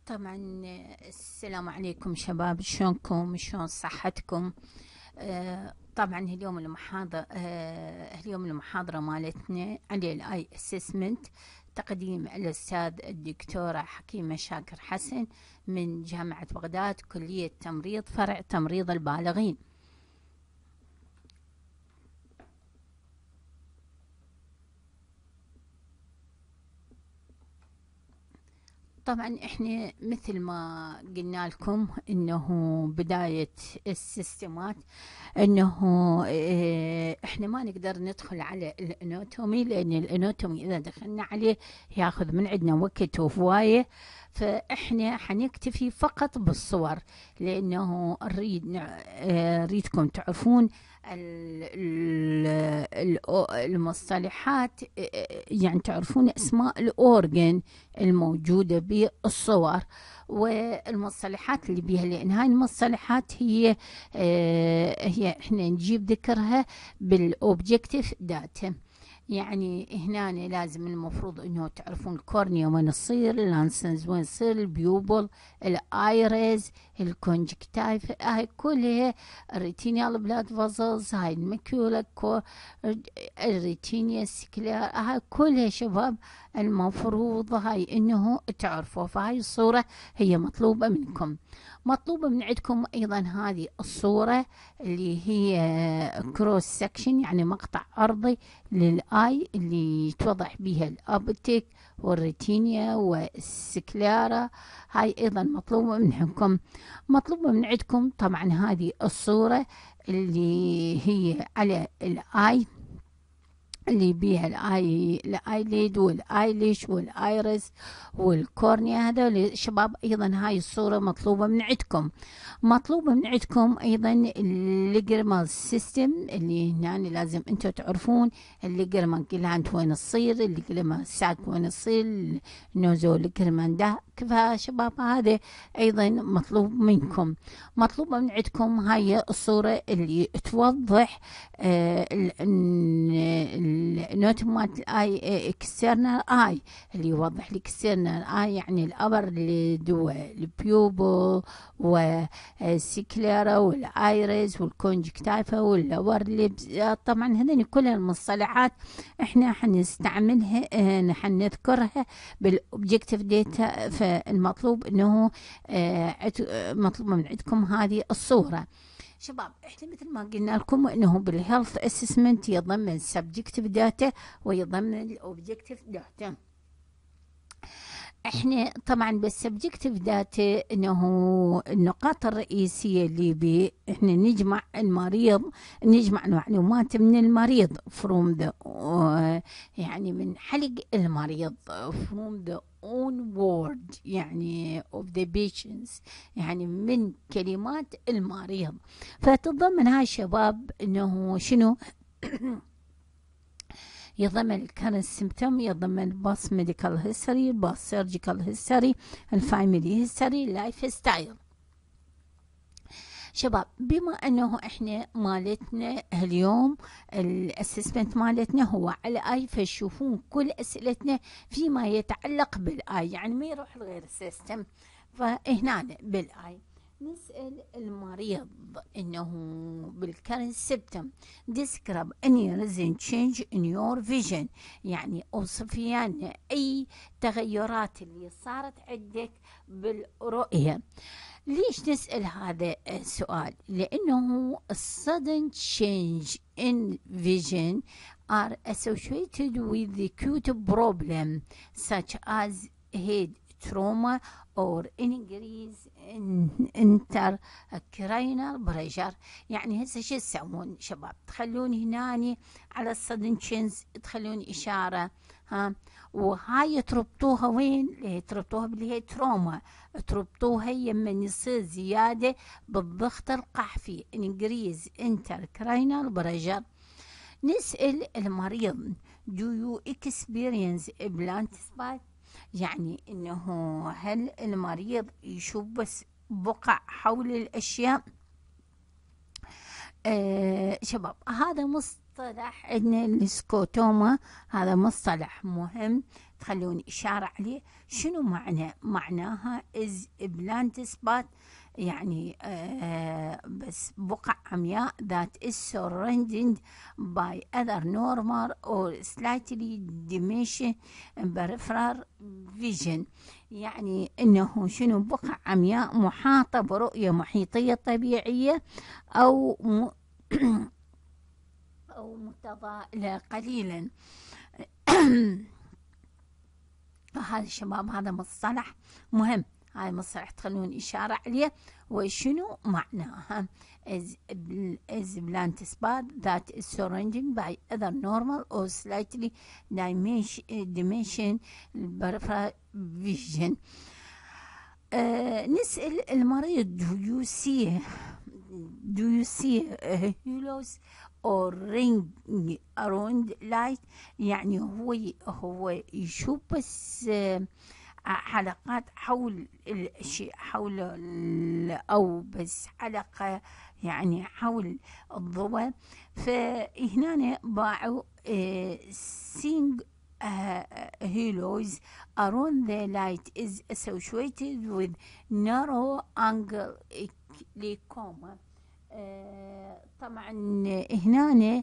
طبعا. السلام عليكم شباب، شلونكم؟ شلون صحتكم؟ طبعا اليوم المحاضرة مالتنا على الاي اسسمنت، تقديم الأستاذ الدكتورة حكيمة شاكر حسن من جامعة بغداد، كلية تمريض، فرع تمريض البالغين. طبعا احنا مثل ما قلنا لكم انه بداية السيستمات انه احنا ما نقدر ندخل على الاناتومي، لان الاناتومي اذا دخلنا عليه ياخذ من عندنا وقت وهواية، فاحنا حنكتفي فقط بالصور، لانه نريدكم تعرفون المصطلحات، يعني تعرفون اسماء الاورجن الموجودة بالصور والمصطلحات اللي بيها، لأن هاي المصطلحات هي احنا نجيب ذكرها بالأوبجكتيف داتا. يعني هنا لازم المفروض انه تعرفون الكورنيا وين تصير، اللانسنز وين تصير، البيوبل، الايريز، الكونجكتايف، هاي كلها الريتينيال بلاد فازلز، هاي الماكيولا، الريتينيا سكلير، هاي كلها شباب المفروض هاي انه تعرفوا. فهاي الصورة هي مطلوبة منكم. مطلوبة من عندكم ايضا هذه الصورة اللي هي كروس سكشن، يعني مقطع ارضي للاي اللي توضح بها الابتيك والريتينيا والسكلارا. هاي ايضا مطلوبة منكم. مطلوبة من عندكم طبعا هذه الصورة اللي هي على الاي، اللي بيها الايليد والايليش والايرس والكورنيا. هذول شباب ايضا هاي الصورة مطلوبة من عندكم. مطلوبة من عندكم ايضا الليجرمال سيستم، اللي هنا لازم انتم تعرفون الليجرمان جلاند وين تصير، الليجرمان ساك وين تصير، النوزو ليجرمان ده. فشباب هذا ايضا مطلوب منكم. مطلوبة من عندكم هاي الصورة اللي توضح النوت مالت الاي، اكسترنال اي، اللي يوضح لي اكسترنال اي، يعني الابر ليد والبيوبو والسيكليرا والايريز والكونجكتايفا واللور ليبس. طبعا هذين كل المصطلحات احنا حنستعملها، حنذكرها بالاوبجكتيف داتا. فالمطلوب انه مطلوب من عندكم هذه الصورة. شباب احنا مثل ما قلنا لكم انه بالهيلث اسسمنت يضمن سبجكتيف داتا ويضمن الاوبجكتيف داتا. احنا طبعا بالسبجكتيف داتا انه النقاط الرئيسيه اللي بي احنا نجمع المريض، نجمع معلومات من المريض from the يعني من حلق المريض، from the own word يعني of the patients، يعني من كلمات المريض. فتتضمن هاي الشباب انه شنو؟ يضمن الكرنت سيمتوم، يضمن الباس ميديكال هيستوري، الباس سيرجيكال هيستوري، الفاميلي هيستوري، اللايف ستايل. شباب بما انه احنا مالتنا اليوم الاسسمنت مالتنا هو على اي، فشوفون كل اسئلتنا فيما يتعلق بالاي، يعني ما يروح لغير السيستم. فهنا بالاي نسأل المريض انه بالكرنت سيبتم describe any recent change in your vision، يعني اوصفي لنا اي تغيرات اللي صارت عندك بالرؤية. ليش نسأل هذا السؤال؟ لأنه sudden change in vision are associated with acute problem such as head trauma or increase in intracranial pressure. يعني هسه شو تسوون شباب؟ تخلون هنا على السدن تشينز تخلون إشارة، ها، وهاي تربطوها وين؟ تربطوها باللي هي تروما، تربطوها يما يصير زيادة بالضغط القحفي increase intracranial pressure. نسأل المريض do you experience blind spot، يعني انه هل المريض يشوف بس بقع حول الاشياء؟ شباب هذا مصطلح عندنا السكوتوما، هذا مصطلح مهم تخلون إشارة عليه. شنو معناها is blunt spot، يعني بس بقع عمياء that is surrounded by other normal or slightly diminished peripheral vision. يعني إنه شنو بقع عمياء محاطة برؤية محيطية طبيعية أو أو متضائلة قليلا. هذا الشباب هذا مصطلح مهم، هاي مصطلح تخلون إشارة عليه وشنو معناها. is blunt spot that is surrounded by other normal or slightly diminished peripheral vision. نسأل المريض do you see halos or ring around light، يعني هو يشوف بس حلقات حول الشيء حول أو بس حلقة يعني حول الضوء. فهنا باعوا seeing halos around the light is associated with narrow angle glaucoma. طبعا هنا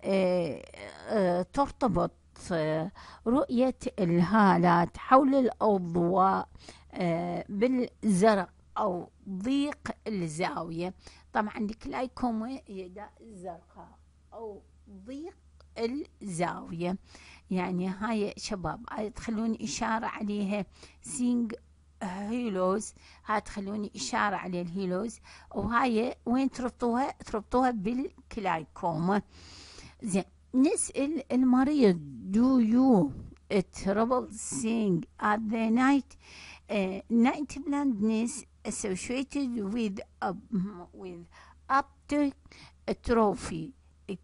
ترتبط رؤية الهالات حول الأضواء بالزرق أو ضيق الزاوية. طبعا الجلايكوما هي داء الزرقاء أو ضيق الزاوية. يعني هاي شباب هاي تخلون إشارة عليها سينج هيلوز، هاي تخلوني إشارة على الهيلوز. وهاي وين تربطوها بالكلايكوما. زين نسأل المريض do you trouble seeing at the night. night blindness associated with optic atrophy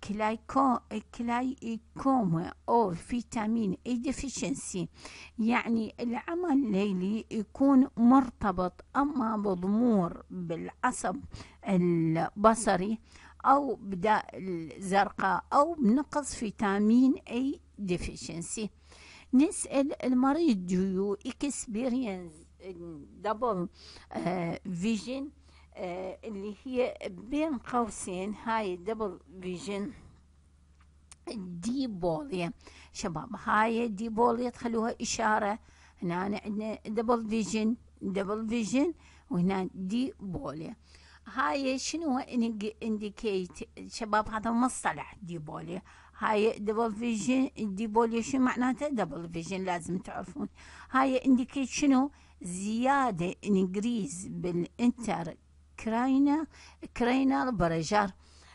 كلايكوما أو فيتامين A deficiency. يعني العمى الليلي يكون مرتبط أما بضمور بالعصب البصري أو بداء الزرقاء أو بنقص فيتامين A deficiency. نسأل المريض do you experience double vision، اللي هي بين قوسين هاي دبل فيجن ديبوليا. شباب هاي ديبوليا تخلوها إشارة. هنا عندنا دبل فيجن وهنا ديبوليا. هاي شنو انديكيت شباب؟ هذا مصطلح ديبوليا. هاي دبل فيجن ديبوليا شو معناته؟ دبل فيجن لازم تعرفون. هاي انديكيت شنو؟ زيادة انجريز بالانتر كرينال بريشر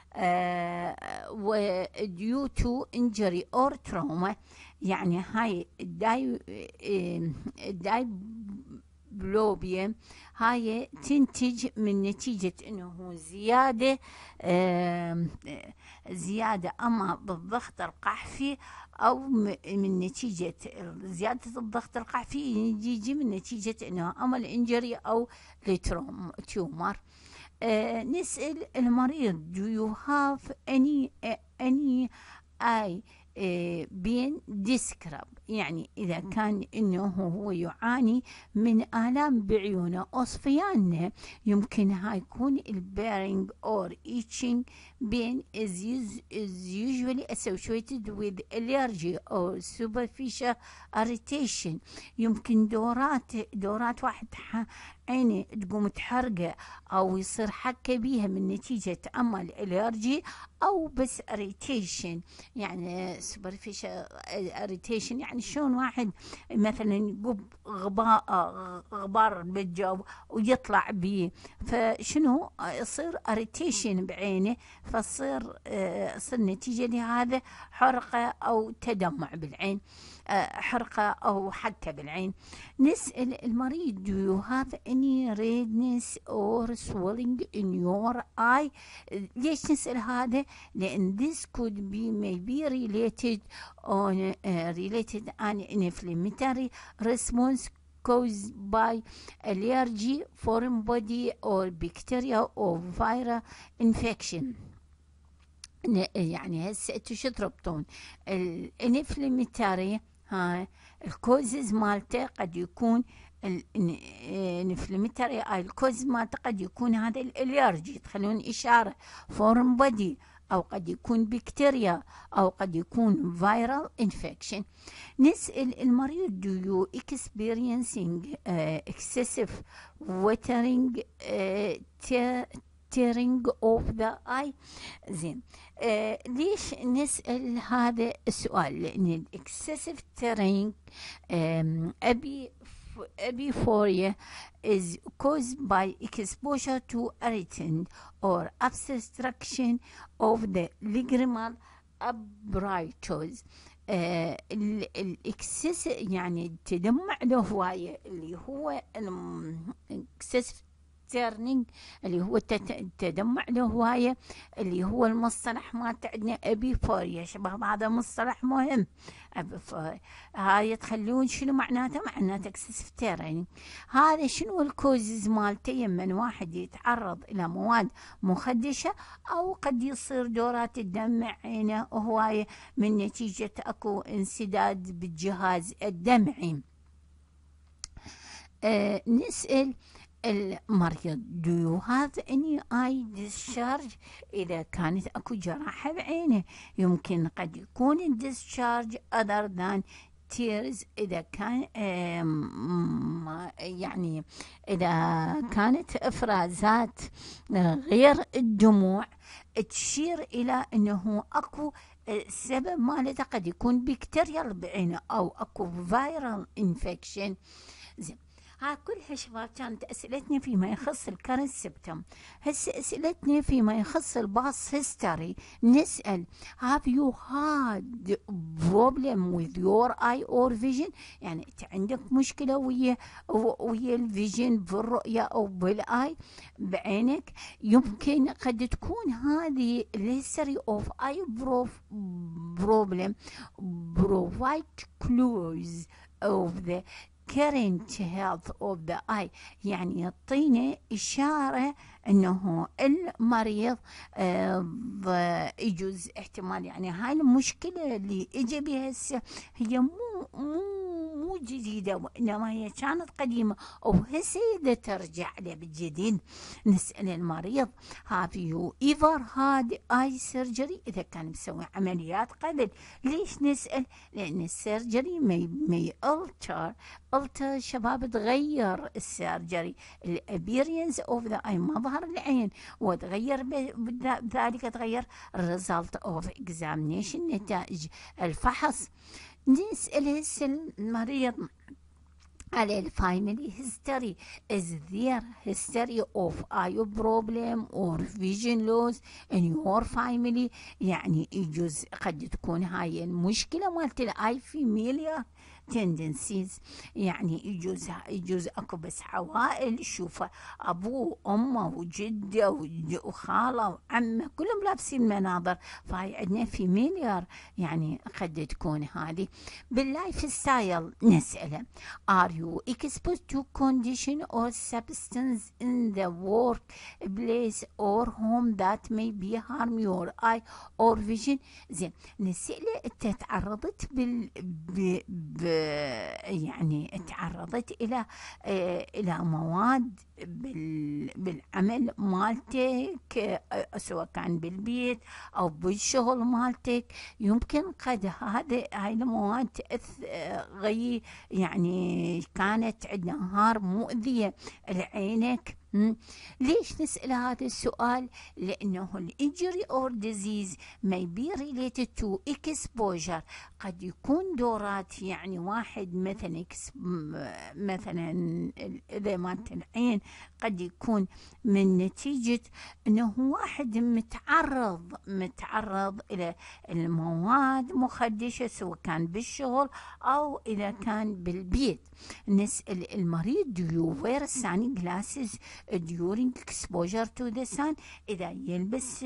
و due to injury or trauma. يعني هاي الدايبلوبيا هاي تنتج من نتيجة انه زيادة اما بالضغط القحفي او من نتيجة زيادة الضغط القحفي يجي من نتيجة انه اما الانجري او التيومر. نسأل المريض do you have any eye بين ديسكرب، يعني إذا كان إنه هو يعاني من آلام بعيونه أو صفيان، يمكن هاي يكون البيرنج or itching بين is usually associated with allergy or superficial irritation. يمكن دورات واحد عينه تقوم تحرقه أو يصير حكة بيها من نتيجة أما الالرجي أو بس irritation. يعني superficial irritation يعني شلون واحد مثلا يقب غبار بالجو ويطلع بيه، فشنو يصير irritation بعينه، فتصير نتيجة لهذا حرقة أو تدمع بالعين، حرقة أو حكة بالعين. نسأل المريض do you have any redness or swelling in your eye. ليش نسأل هذا؟ لأن this could be maybe related an inflammatory response caused by allergy, foreign body or bacteria or viral infection. يعني هسه انتو شو تربطون الانفلاماتوري؟ ها الكوزز مالته قد يكون الانفلاماتوري، الكوز مالته قد يكون هذا الالرجي، تخلون اشاره فورم بودي، او قد يكون بكتيريا، او قد يكون فيرال انفكشن. نسأل المريض do you experiencing excessive watering tearing of the eye؟ زين، ليش نسأل هذا السؤال؟ لأن الاكسسيف تيرينج epiphoria is caused by exposure to irritant or obstruction of the ligrimal apparatus. الاكسس يعني التدمع الهوائي اللي هو الاكسس تيرنينج، اللي هو التدمع الهواية، اللي هو المصطلح ما عندنا ابيفوريا. شباب هذا مصطلح مهم. ابيفوريا هاي تخلون شنو معناته؟ معناته اكسسيف تيرنينج. هذا شنو الكوزز مالته؟ يمن واحد يتعرض الى مواد مخدشة، او قد يصير دورات الدمع عينه هواية من نتيجة اكو انسداد بالجهاز الدمعي. نسأل المريض do you have any eye discharge؟ إذا كانت أكو جراحة بعينه يمكن قد يكون الديسشارج other than tears، إذا كان يعني إذا كانت إفرازات غير الدموع تشير إلى أنه أكو السبب مالته قد يكون بكتيريال بعينه أو أكو فيرال انفكشن. زين، ها كلها شباب كانت أسئلتنا فيما يخص الكرنت سيبتم. هسه أسئلتنا فيما يخص الباس هيستوري. نسأل have you had problem with your eye or vision؟ يعني أنت عندك مشكلة ويا الفيجن، بالرؤية أو بالآي بعينك. يمكن قد تكون هذه الهيستوري اوف اي problem provide clues of the current health of the eye، يعني يعطينا إشارة أنه المريض يجوز احتمال يعني هاي المشكلة اللي إجا بها هي مو جديدة، وإنما هي كانت قديمة أو هسه ترجع له بالجديد. نسأل المريض have you ever had eye surgery؟ إذا كان مسوي عمليات قبل. ليش نسأل؟ لأن السيرجري may alter شباب تغير السيرجري الابيرينس اوف ذا اي، مظهر العين، وتغير بذلك تغير الريزلت اوف اكزامينيشن، نتائج الفحص. نسأل المريض على الفاميلي هيستوري is there history of eye problem or vision loss in your family؟ يعني يجوز قد تكون هاي المشكلة مالت الاي فيميليا تندنسيز، يعني يجوز اكو بس عوائل شوفه ابوه وامه وجده وخاله وعمه كلهم لابسين مناظر، فهي عندنا فيميليار، يعني قد تكون هذه. باللايف ستايل نسأله are you exposed to condition or substance in the workplace or home that may be harm your eye or vision؟ زين، نسأله انت تعرضت يعني تعرضت الى مواد بالعمل مالتك، سواء كان بالبيت او بالشغل مالتك، يمكن قد هاي المواد يعني كانت عندنا هار مؤذية لعينك. ليش نسأل هذا السؤال؟ لأنه الإنجري or disease may be related to exposure. قد يكون دورات، يعني واحد مثلا إذا مات العين قد يكون من نتيجة أنه واحد متعرض إلى المواد مخدشة، سواء كان بالشغل أو إذا كان بالبيت. نسأل المريض do you wear sunglasses during exposure to the sun؟ إذا يلبس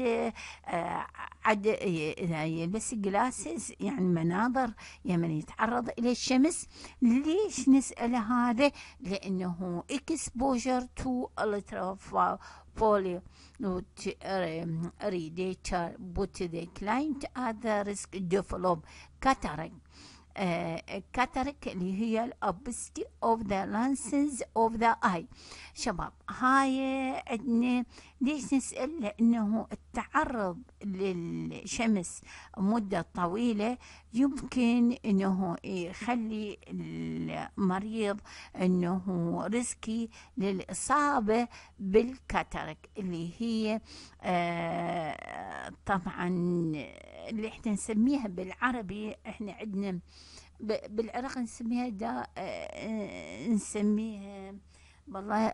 إذا يلبس جلاسز، يعني مناظر يمن يتعرض إلى الشمس. ليش نسأل هذا؟ لأنه exposure to polio reader put the client at the risk develop cataract. cataract اللي هي الأوبستي of the lenses of the eye. شباب هاي عندنا ليش نسأل؟ لأنه التعرض للشمس مدة طويلة يمكن أنه يخلي المريض أنه ريسكي للإصابة بالكاتارك اللي هي طبعا اللي احنا نسميها بالعربي، احنا عندنا بالعراق نسميها نسميها والله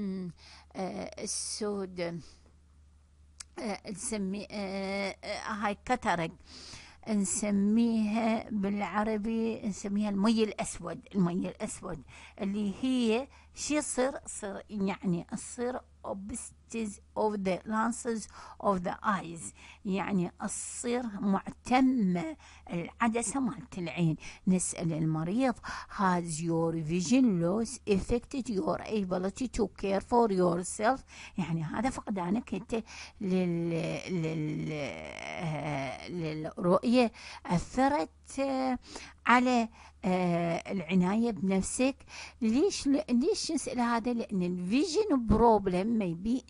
السود، نسمي هاي كاتارك، نسميها بالعربي نسميها المي الأسود. المي الأسود اللي هي شي يصير يعني تصير obstructions of the lenses of the eyes، يعني تصير معتمة العدسة مالت العين. نسأل المريض has your vision loss affected your ability to care for yourself؟ يعني هذا فقدانك انت للرؤية أثرت على العناية بنفسك. ليش نسأل هذا؟ لأن الفيجن بروبلم may be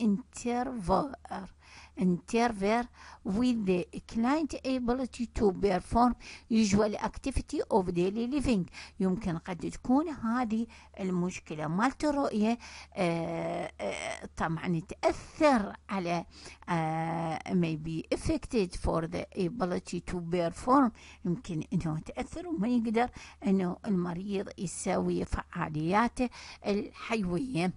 interfere with the client ability to perform usual activity of daily living. يمكن قد تكون هذه المشكلة مالت الرؤية طبعا تأثر على may be affected for the ability to perform، يمكن انه تأثر وما يقدر انه المريض يسوي فعالياته الحيوية.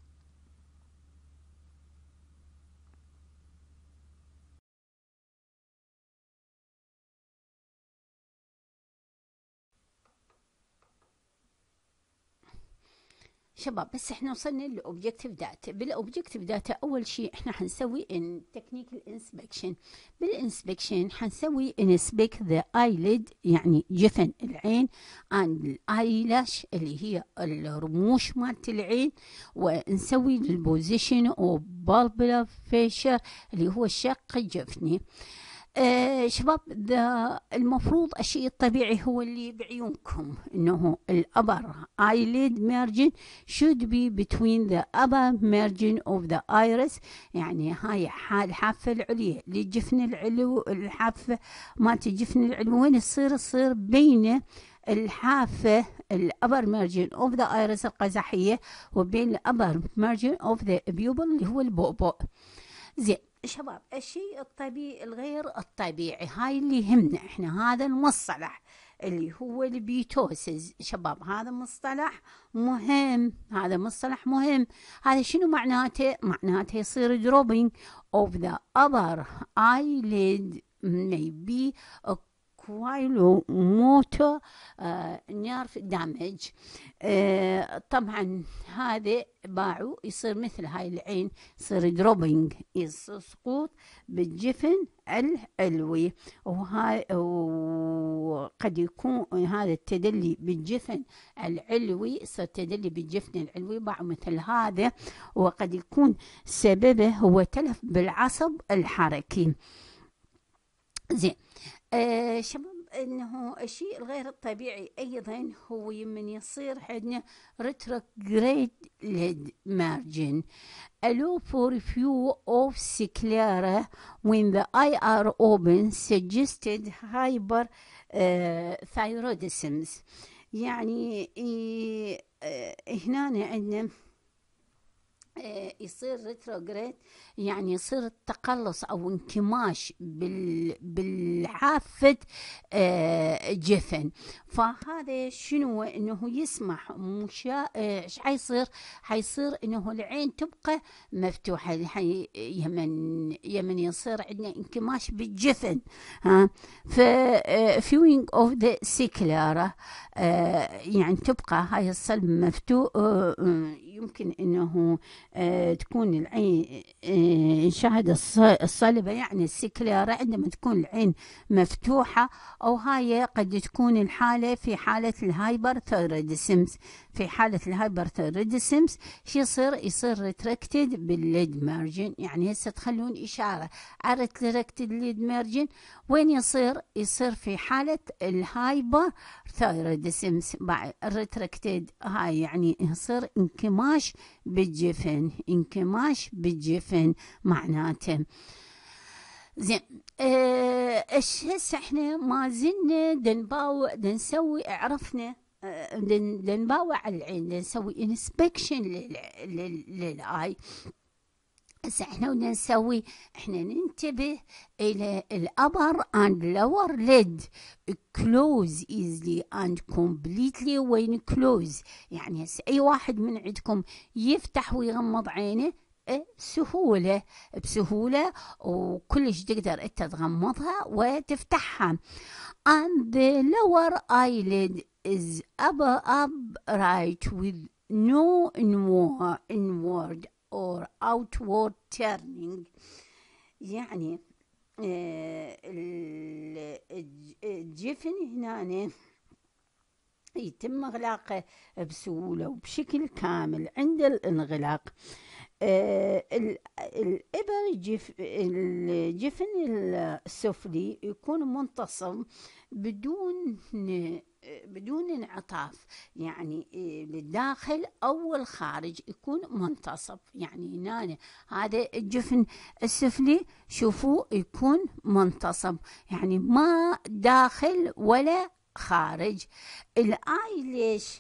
شباب بس احنا وصلنا للاوبجكتيف داتا. بالاوبجكتيف داتا اول شيء احنا حنسوي ان تكنيكال انسبكشن. بالانسبكشن حنسوي انسبكت ذا ايليد يعني جفن العين عند الايلاش اللي هي الرموش مالت العين، ونسوي البوزيشن او بالبلا فيشر اللي هو الشق الجفني. شباب المفروض الشيء الطبيعي هو اللي بعيونكم انه الابر eyelid margin should be between the upper margin of the iris، يعني هاي الحافة العليا للجفن العلوي، الحافة مالت الجفن العلوي وين تصير بين الحافة الأبر مارجن أوف ذا ايرس القزحية وبين الأبر مارجن أوف ذا بيوبل اللي هو البؤبؤ. زين شباب الشيء الطبيعي الغير الطبيعي هاي اللي يهمنا احنا، هذا المصطلح اللي هو البيتوسز. شباب هذا مصطلح مهم، هذا مصطلح مهم. هذا شنو معناته؟ معناته يصير dropping of the upper eyelid may be motor nerve damage. طبعا هذا باعوا يصير مثل هاي العين يصير دروبينج، يصير سقوط بالجفن العلوي، وقد يكون هذا التدلي بالجفن العلوي يصير تدلي بالجفن العلوي باعوا مثل هذا، وقد يكون سببه هو تلف بالعصب الحركي. زين شباب انه الشيء الغير الطبيعي ايضا هو من يصير عندنا retrograde lid margin allow for view of sclera when the eye are open suggested hyperthyroidism. يعني هنا عندنا يصير ريتروجريد يعني يصير التقلص او انكماش بالحافة جفن. فهذا شنو؟ انه يسمح ايش حيصير انه العين تبقى مفتوحة يمن يصير عندنا انكماش بالجفن. فيوينج اوف ذا سيكلارا يعني تبقى هاي الصلب مفتوح، يمكن انه تكون العين شاهدة الصلبة يعني السكليرا، عندما تكون العين مفتوحة، أو هاي قد تكون الحالة في حالة الهايبرثيروديسمز. في حالة الهايبرثيروديسمز شو يصير ريتراكتد بالليد مارجن. يعني هسه تخلون إشارة على ريتراكتد ليد مارجن وين يصير في حالة الهايبر ثايروديسمز. الريتراكتد هاي يعني يصير انكماش بالجفن معناته. زين، هسه احنا ما زلنا دنسوي عرفنا دنباوع على العين، دنسوي انسبكشن للاي. هسه احنا ننتبه الى الابر اند لور ليد كلوز ايزلي اند كومبليتلي. وين كلوز يعني هسه اي واحد من عندكم يفتح ويغمض عينه بسهولة وكلش تقدر انت تغمضها وتفتحها. and the lower eyelid is upright with no inward or outward turning. يعني الجفن هنا يتم اغلاقه بسهولة وبشكل كامل عند الانغلاق. الجفن السفلي يكون منتصب بدون انعطاف، يعني للداخل او الخارج يكون منتصب. يعني هنا هذا الجفن السفلي شوفوا يكون منتصب، يعني ما داخل ولا خارج. الاي ليش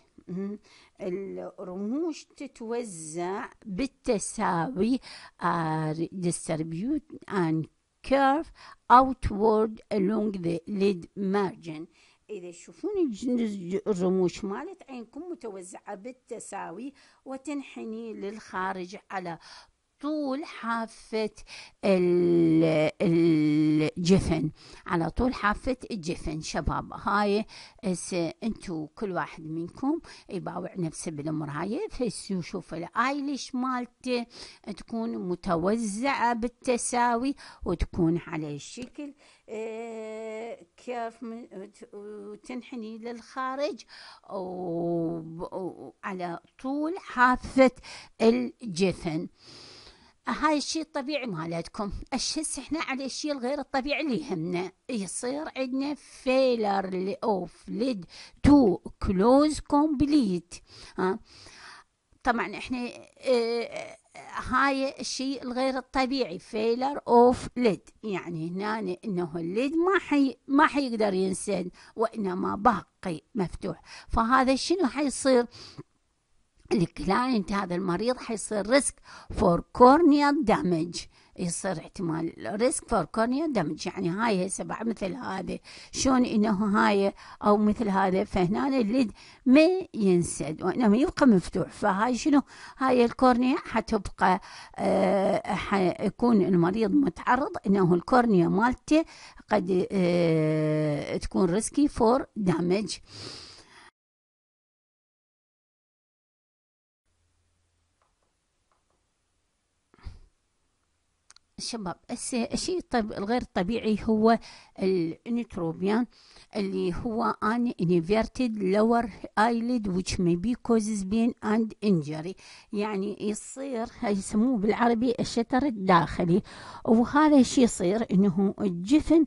الرموش تتوزع بالتساوي distribute and curve outward along the lid margin. إذا تشوفون الرموش مالت عينكم متوزعة بالتساوي وتنحني للخارج على طول حافة الجفن، على طول حافة الجفن. شباب هاي انتو كل واحد منكم يباوع نفسه بالمراية فيشوف الايليش مالته تكون متوزعة بالتساوي وتكون على شكل كيف وتنحني للخارج وعلى طول حافة الجفن. هاي الشيء الطبيعي مالتكم. هسه احنا على الشيء الغير الطبيعي اللي يهمنا، يصير عندنا failure of lid to close complete. طبعا احنا هاي الشيء الغير الطبيعي failure of lid، يعني هنا انه الليد ما حيقدر ينسد وانما باقي مفتوح. فهذا شنو حيصير؟ الكلاينت هذا المريض حيصير ريسك فور كورنيال دامج، يصير احتمال ريسك فور كورنيال دامج. يعني هاي هسه بعد مثل هذا شلون انه هاي او مثل هذا، فهنا الليد ما ينسد وانما يبقى مفتوح. فهاي شنو؟ هاي الكورنيا حتبقى حيكون المريض متعرض انه الكورنيا مالته قد تكون ريسكي فور دامج. شباب الشيء الغير طبيعي هو الانتروبيان اللي هو an inverted lower eyelid which may be causes pain and injury. يعني يصير يسموه بالعربي الشتر الداخلي، وهذا الشيء يصير انه الجفن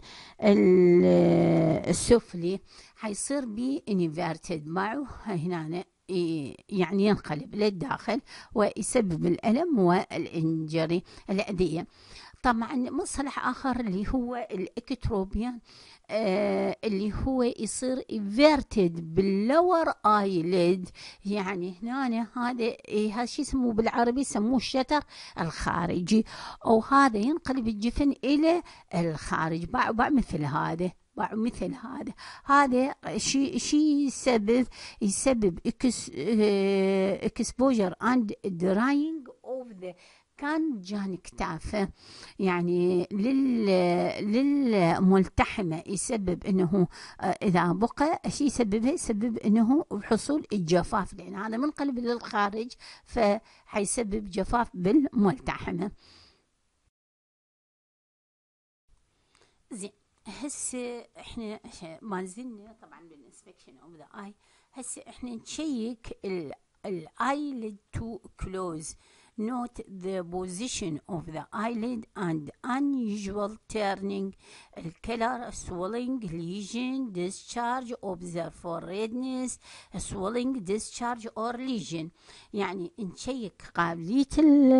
السفلي حيصير بي inverted معه هنا، يعني ينقلب للداخل ويسبب الألم والإنجري الأذية. طبعا مصطلح آخر اللي هو الإكتروبيان اللي هو يصير inverted باللور ايليد. يعني هنا هذا الشيء يسموه بالعربي يسموه الشتر الخارجي، أو هذا ينقلب الجفن إلى الخارج بعد مثل هذا. هذا شيء يسبب exposure and drying of the كان جان كتافه يعني للملتحمة يسبب انه اذا بقى شيء يسببها، يسبب انه بحصول الجفاف، لان هذا منقلب للخارج فحيسبب جفاف بالملتحمة. زين، هسه احنا ما زلنا طبعا بالانسبكشن اوف ذا اي. هسه احنا نشيك الايلid to close. Note the position of the eyelid and unusual turning, color, swelling, lesion, discharge. Observe for redness, swelling, discharge or lesion. يعني نشيك قابلية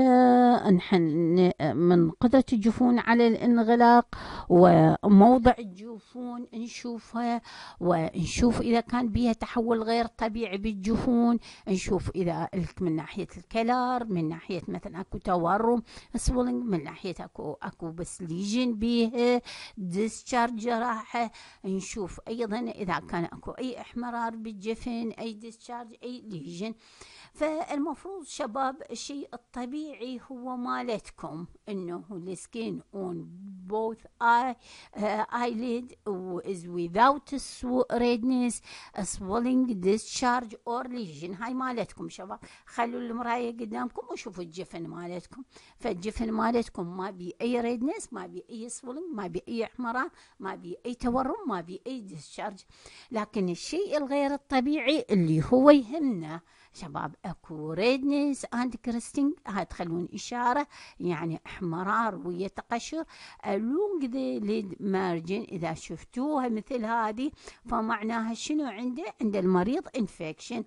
من قدرة الجفون على الانغلاق، وموضع الجفون نشوفها، ونشوف إذا كان بيها تحول غير طبيعي بالجفون، نشوف إذا من ناحية الكلر، من ناحية مثلا أكو تورم سويلنج، من ناحية أكو بس ليجن بيها ديسشارج جراحة، نشوف أيضا إذا كان أكو أي إحمرار بالجفن، أي ديسشارج، أي ليجن. فالمفروض شباب الشيء الطبيعي هو مالتكم انه السكين on both eyelid is without redness, swelling, discharge or lesion. هاي مالتكم شباب. خلوا المراية قدامكم وشوفوا الجفن مالتكم. فالجفن مالتكم ما بي اي redness، ما بي اي swelling، ما بي اي احمرار، ما بي اي تورم، ما بي اي discharge. لكن الشيء الغير الطبيعي اللي هو يهمنا شباب اكو ريدنس اند كريستنج، هاي تخلون اشاره يعني احمرار ويا تقشر along the lid margin. اذا شفتوها مثل هذه فمعناها شنو عند المريض انفكشن.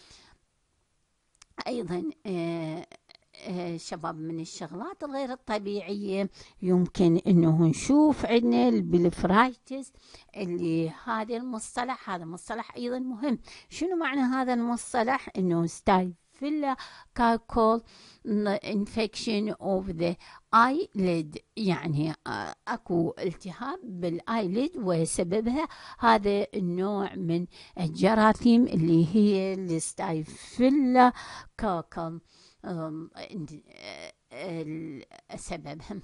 ايضا شباب من الشغلات الغير الطبيعية يمكن انه نشوف عندنا البلفرايتس، اللي هذا المصطلح، هذا مصطلح ايضا مهم. شنو معنى هذا المصطلح؟ انه ستايفيلا كاكول انفكشن اوف ذا eyelid، يعني اكو التهاب بالايليد وسببها هذا النوع من الجراثيم اللي هي الستايفيلا كاكول سببهم.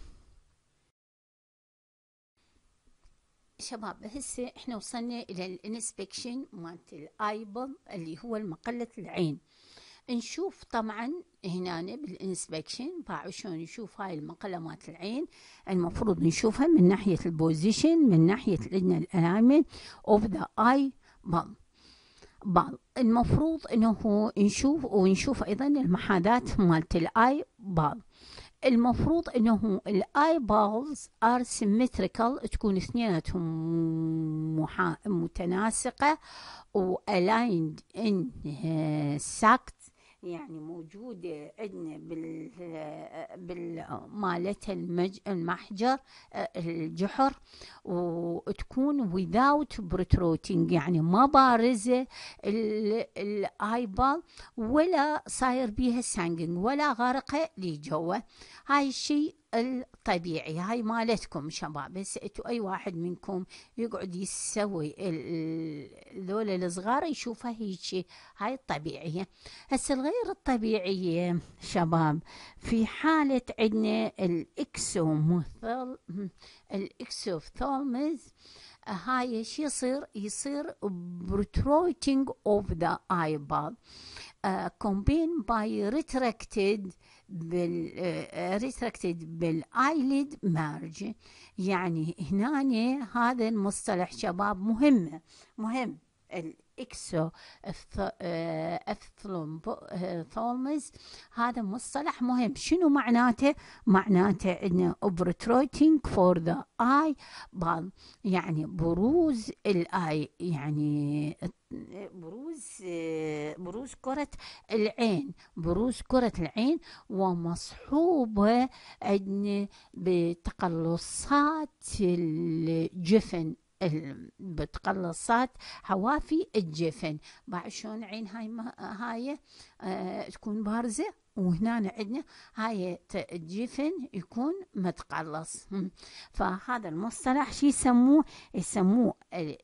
شباب هسه احنا وصلنا الى الانسبكشن مالت الايبل اللي هو المقلة العين. نشوف طبعا هنا بالانسبكشن باعوا شلون نشوف هاي المقلة مالت العين. المفروض نشوفها من ناحية البوزيشن، من ناحية لجنة الالاينمنت اوف ذا اي بال. المفروض انه نشوف، ونشوف ايضا المحاذاة مالت الاي بال. المفروض انه الاي بالز ار سيمتريكال، تكون اثنيناتهم متناسقة والايند ان ساكت، يعني موجودة عندنا بالمالتها المحجر الجحر، وتكون without protruding، يعني ما بارزة الايبال ولا صاير بيها سانجنج ولا غارقة لجوا. هاي الشيء الطبيعي، هاي مالتكم شباب. بس انتوا اي واحد منكم يقعد يسوي ذولا الصغار يشوفها هيك، هاي الطبيعية. هسه الغير الطبيعية شباب، في حالة عندنا الاكسوفثالمز، هاي شي يصير protruding of the eyeball combined by retracted بالايلid margin. يعني هنا هذا المصطلح شباب مهم الاكسو ثالمز، هذا مصطلح مهم. شنو معناته؟ معناته انه protruding for the eye ball، يعني بروز الاي، يعني بروز كرة العين، بروز كرة العين، ومصحوبة عندنا بتقلصات الجفن، بتقلصات حوافي الجفن. بعد شلون عين هاي تكون بارزة وهنا عندنا هاي الجفن يكون متقلص. فهذا المصطلح شو يسموه؟ يسموه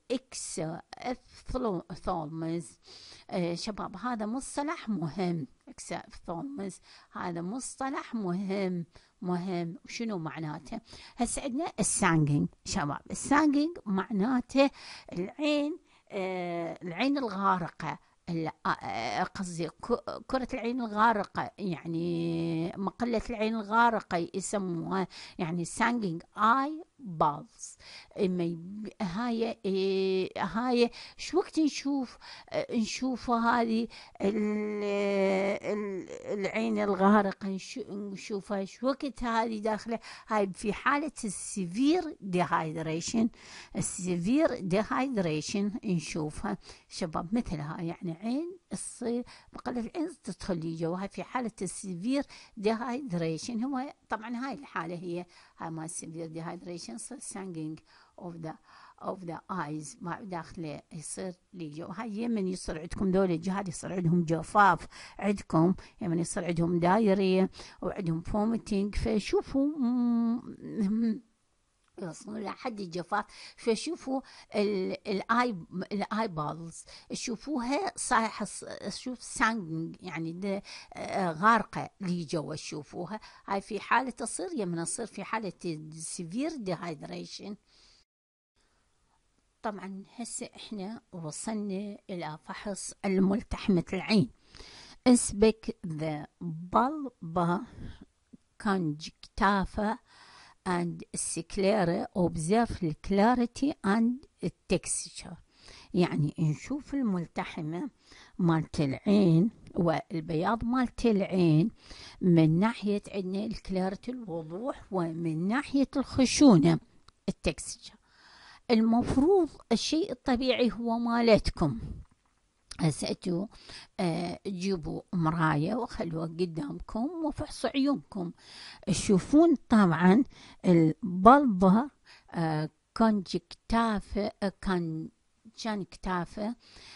الاكسوثالمز. شباب هذا مصطلح مهم، اكسوثالمز هذا مصطلح مهم مهم. شنو معناته؟ هسه عندنا السانجينج شباب. السانجينج معناته العين، العين الغارقة، قصدي كرة العين الغارقة، يعني مقلة العين الغارقة يسموها، يعني سانجينج اي بالز. هاي شو وقت نشوف هذه العين الغارقة، نشوفها شو وقت هذه داخله. هاي في حالة السيفير ديهايدريشن، السيفير ديهايدريشن نشوفها شباب مثلها، يعني عين تصير مقلة العين تدخل لي جوها في حالة السيفير ديهايدريشن. هو طبعا هاي الحالة هي هاي ما السيفير ديهايدريشن، سانجينج اوف ذا ايز ما داخله يصير لي جو. هاي من يصير عندكم دول الجهات يصير عندهم جفاف، عندكم يعني يصير عندهم دايرية وعندهم فوميتنج، فشوفوا يوصلون لحد الجفاف، فشوفوا الاي بالز تشوفوها صايحه، شوف سانج يعني غارقه لي جوا تشوفوها. هاي في حاله تصير يمنا تصير في حاله سيفير ديهايدريشن. طبعا هسه احنا وصلنا الى فحص الملتحمة العين. اسبك ذا bulb conjunctiva and sclera, observe the clarity and texture. يعني نشوف الملتحمة مالت العين والبياض مالت العين من ناحية عندنا الكلاريتي الوضوح، ومن ناحية الخشونة التكستشر. المفروض الشيء الطبيعي هو مالتكم هسه انتوا جيبوا مراية وخلوها قدامكم وفحصوا عيونكم، تشوفون طبعا البلبة كونجكتافة كونجكتافة،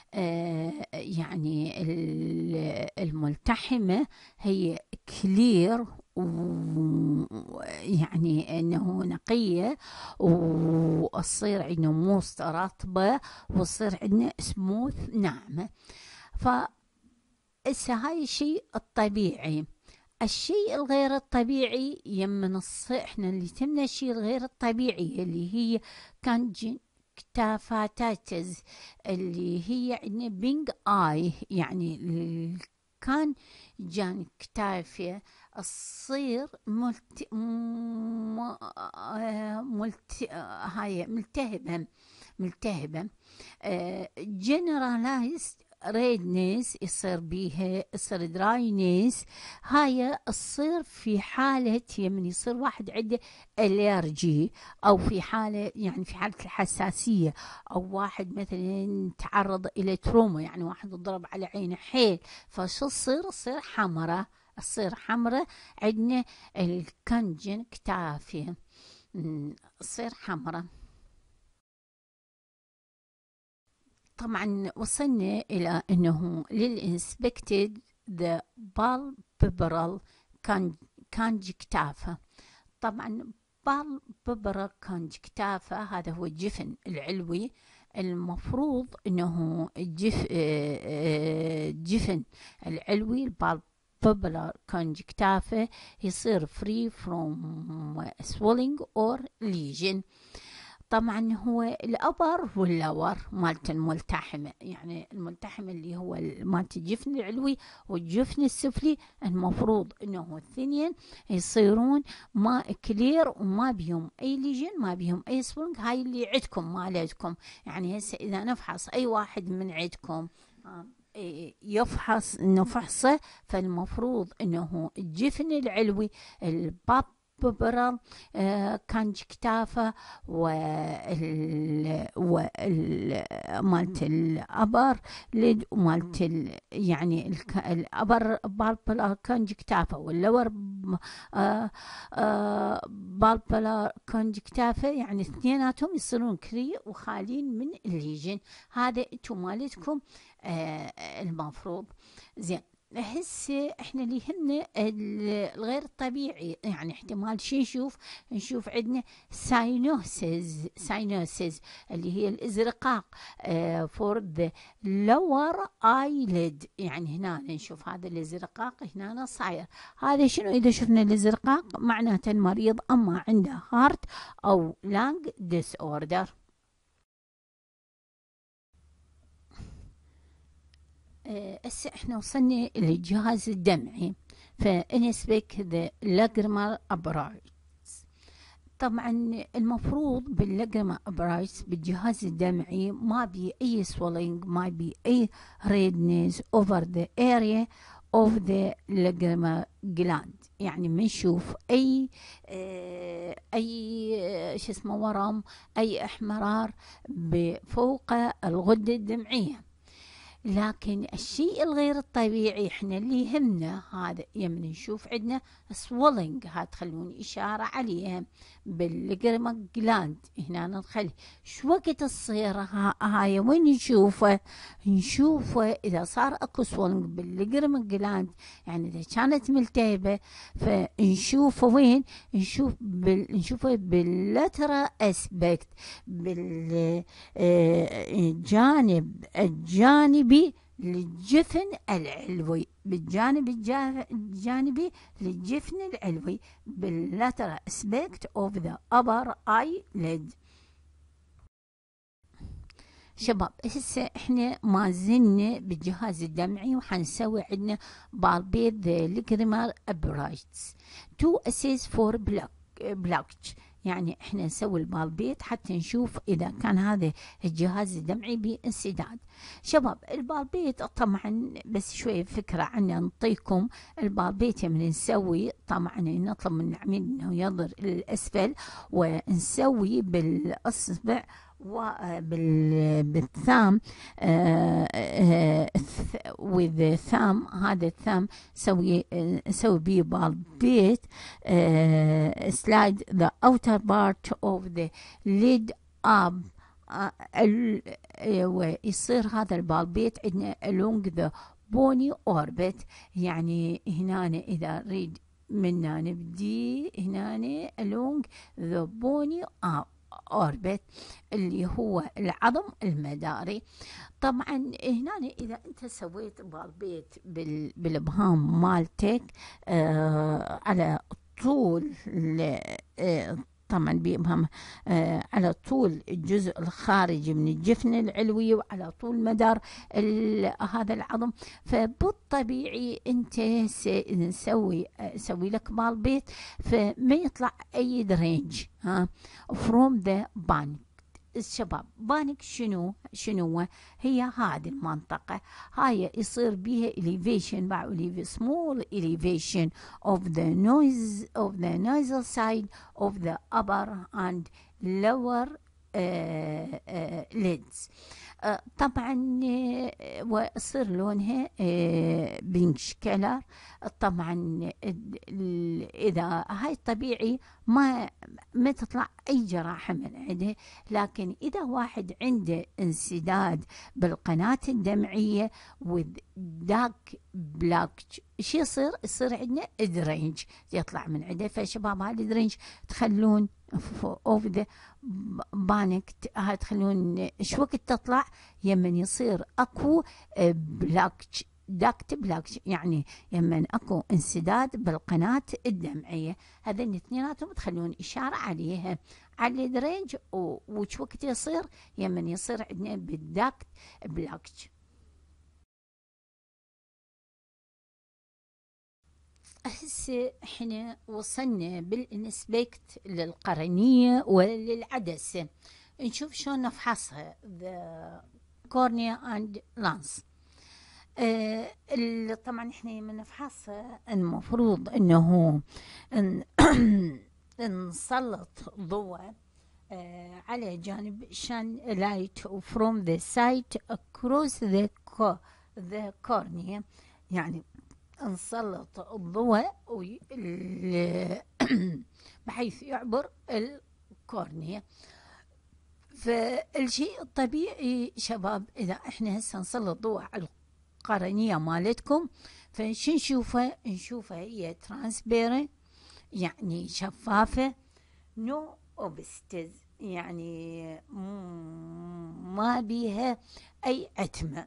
يعني الملتحمة هي كلير، يعني انه نقية، وتصير عندنا موست رطبة، وتصير عندنا سموث ناعمة. هاي الشيء الطبيعي. الشيء الغير الطبيعي يمن احنا اللي تمنا الشيء الغير الطبيعي اللي هي كتافاتاتز، اللي هي عندنا بينج اي، يعني كان جان كتافية تصير هاي ملتهبة generalized ريدنس يصير بيها، يصير دراينس. هاي تصير في حالة يمن يصير واحد عنده الرجي، او في حالة يعني في حالة الحساسية، او واحد مثلا تعرض الى تروما، يعني واحد ضرب على عينه حيل، فشو تصير حمرة، تصير حمرة. عندنا الكونجنكتافيا تصير حمرة. طبعا وصلنا إلى أنه للإنسبكتد ذا بالبيبرال كونجكتافا. طبعا بالبيبرال كونجكتافا هذا هو الجفن العلوي. المفروض أنه الجفن العلوي البالبيبرال كونجكتافا يصير free from swelling or lesion. طبعا هو الأبر واللور مالت الملتحمة، يعني الملتحمة اللي هو مالت الجفن العلوي والجفن السفلي، المفروض انه الاثنين يصيرون ما كلير وما بيهم اي ليجن، ما بيهم اي سبونج. هاي اللي عندكم مالتكم، يعني هسه اذا نفحص اي واحد من عندكم يفحص انه فحصه، فالمفروض انه الجفن العلوي الباب ببرل كونجكتافا مالت الابر ليد ومالت يعني الابر بالبلار كونجكتافا واللور بالبلار كونجكتافا، يعني اثنيناتهم يصيرون كري وخالين من الليجن. هذا انتم مالتكم المفروض. زين هسه احنا اللي يهمنا الغير الطبيعي، يعني احتمال شي نشوف عندنا ساينوسز اللي هي الازرقاق فور ذا لور ايليد، يعني هنا نشوف هذا الازرقاق هنا صاير. هذا شنو؟ اذا شفنا الازرقاق معناته المريض اما عنده هارت او لانج ديس اوردر. هسه احنا وصلنا للجهاز الدمعي، فنسبك ذا لاجرمال ابرايتس. طبعا المفروض باللاجرمال ابرايتس بالجهاز الدمعي ما بي اي سوالينج، ما بي اي ريدنس اوفر ذا اريا اوف ذا لاجرمال جلاند، يعني ما نشوف اي شو اسمه ورم، اي احمرار فوق الغده الدمعيه. لكن الشيء الغير الطبيعي احنا اللي يهمنا هذا يمن نشوف عندنا سويلنج، هاد تخلون اشاره عليها بالجرما جلاند هنا نخلي شو وقت تصير هاي وين نشوفه اذا صار اكو سويلنج بالجرما جلاند، يعني اذا كانت ملتهبه فنشوفه وين؟ نشوفه باللاترال اسبكت، بالجانب الجانبي للجفن العلوي، بالجانب الجانبي للجفن العلوي باللاترال اسبكت اوف ذا ابر اي ليد. شباب هسه احنا ما زلنا بالجهاز الدمعي وحنسوي عندنا بالبيت ذا ليجريمال ابرايتس تو اسيس فور بلوكج، يعني احنا نسوي البالبيت حتى نشوف اذا كان هذا الجهاز الدمعي بانسداد. شباب البالبيت طبعا بس شوية فكرة عنه نعطيكم. البالبيت يوم نسوي طبعا نطلب من العميل انه ينظر للاسفل ونسوي بالاصبع وبالثام with thumb، هذا الثام نسوي بيه بالبيت slide the outer part of the lid up ويصير هذا البالبيت عندنا along the bony orbit، يعني هنا إذا نريد منا نبدي هنا along the bony orbit اللي هو العظم المداري. طبعا هنا اذا انت سويت بالبيت بالابهام مالتك على طول طبعا بإبهام على طول الجزء الخارجي من الجفن العلوي وعلى طول مدار هذا العظم، فبالطبيعي انت سوي لك بالبيت فما يطلع اي درينج from the band. الشباب بانك شنو هي هذه المنطقة، هاي يصير بيها elevation بعد small elevation of the nasal side of the upper and lower lids. طبعا ويصير لونها بينكش كلر. طبعا اذا هاي طبيعي ما تطلع اي جراحة من عنده، لكن اذا واحد عنده انسداد بالقناة الدمعية with dark blockage شو يصير عندنا درينج يطلع من عنده. فشباب هذا الدرينج تخلون اوف ذا بانك، هاي تخلون شو وقت تطلع يمن يصير اكو بلاكج داكت بلاكج، يعني يمن اكو انسداد بالقناة الدمعية. هذين اثنيناتهم تخلون اشارة عليها على الدرينج وش وقت يصير يمن يصير عندنا بالداكت بلاكج. هسه احنا وصلنا بالانسبكت للقرنية وللعدسة، نشوف شلون نفحصها the cornea and lens. طبعا احنا لما نفحصها المفروض انه نسلط ضوء على جانب شان light from the side across the cornea، يعني نسلط الضوء بحيث يعبر الكورنيا. فالشيء الطبيعي شباب اذا احنا هسه نسلط ضوء على القرنية مالتكم. فشو نشوفها؟ نشوفها هي ترانسبيرنت يعني شفافة، نو اوبستز يعني ما بيها اي عتمة.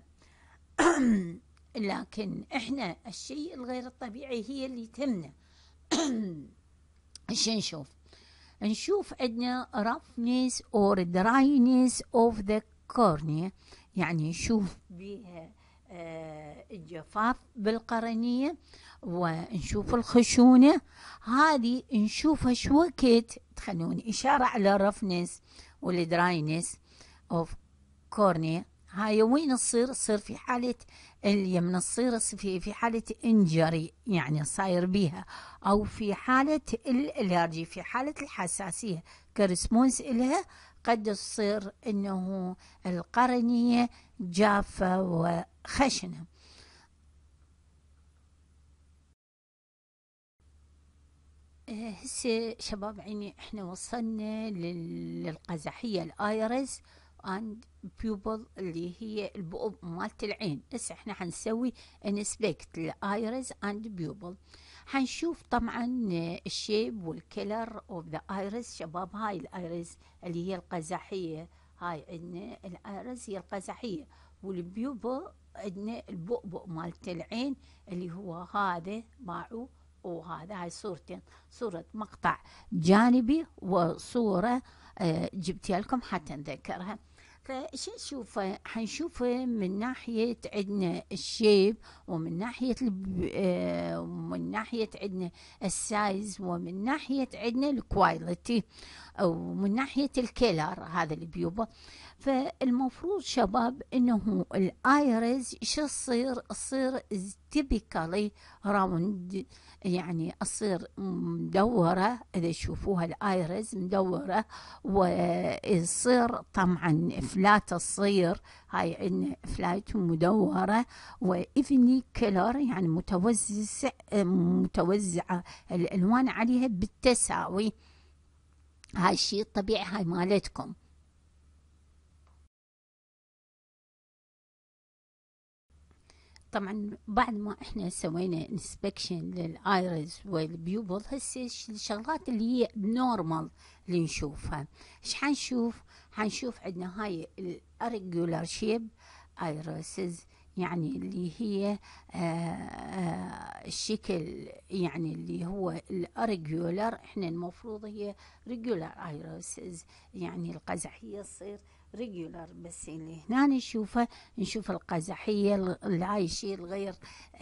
لكن احنا الشيء الغير الطبيعي هي اللي تمنع. ايش نشوف؟ نشوف عندنا roughness or dryness of the cornea، يعني نشوف بيها الجفاف بالقرنية، ونشوف الخشونة. هذه نشوفها شو وقت تخلوني إشارة على roughness والdryness of cornea. هاي وين تصير في حالة اليمن، تصير في حالة انجري يعني صاير بيها، أو في حالة الالرجي، في حالة الحساسية كرسمونس إلها، قد تصير إنه القرنية جافة وخشنة. هسه شباب عيني احنا وصلنا للقزحية الايرس اند بيوبل اللي هي البؤب مالت العين. هسه احنا حنسوي انسبكت الايرس اند بيوبل. حنشوف طبعا الشيب والكلر اوف ذا ايرس. شباب هاي الايرس اللي هي القزحية، هاي عندنا الايرس هي القزحية، والبيوبل عندنا البؤبؤ مالت العين اللي هو هذا باعوا. وهذا هاي صورتين، صورة مقطع جانبي وصورة جبتها لكم حتى نذكرها. فشو نشوفه؟ حنشوفه من ناحية عندنا الشيب، ومن ناحية ومن ناحية عندنا السايز، ومن ناحية عندنا الكواليتي، ومن ناحية الكلر هذا اللي بيوبه. فالمفروض شباب انه الايرز شو تصير تيبيكالي راوند، يعني تصير مدورة. إذا تشوفوها الآيرز مدورة، ويصير طبعا فلات تصير، هاي عندنا فلات مدورة، وإيفني كلر يعني متوزعة الألوان عليها بالتساوي. هاي الشيء الطبيعي هاي مالتكم. طبعا بعد ما احنا سوينا انسبكشن للايرز والبيوبل، هسه الشغلات اللي هي نورمال اللي نشوفها. ايش حنشوف؟ حنشوف عندنا هاي الاريجولار شيب ايرسز، يعني اللي هي الشكل يعني اللي هو الاريجولار. احنا المفروض هي ريجولار ايرسز، يعني القزحية تصير ريجولار، بس اللي هنا نشوف القزحية هاي الشيء الغير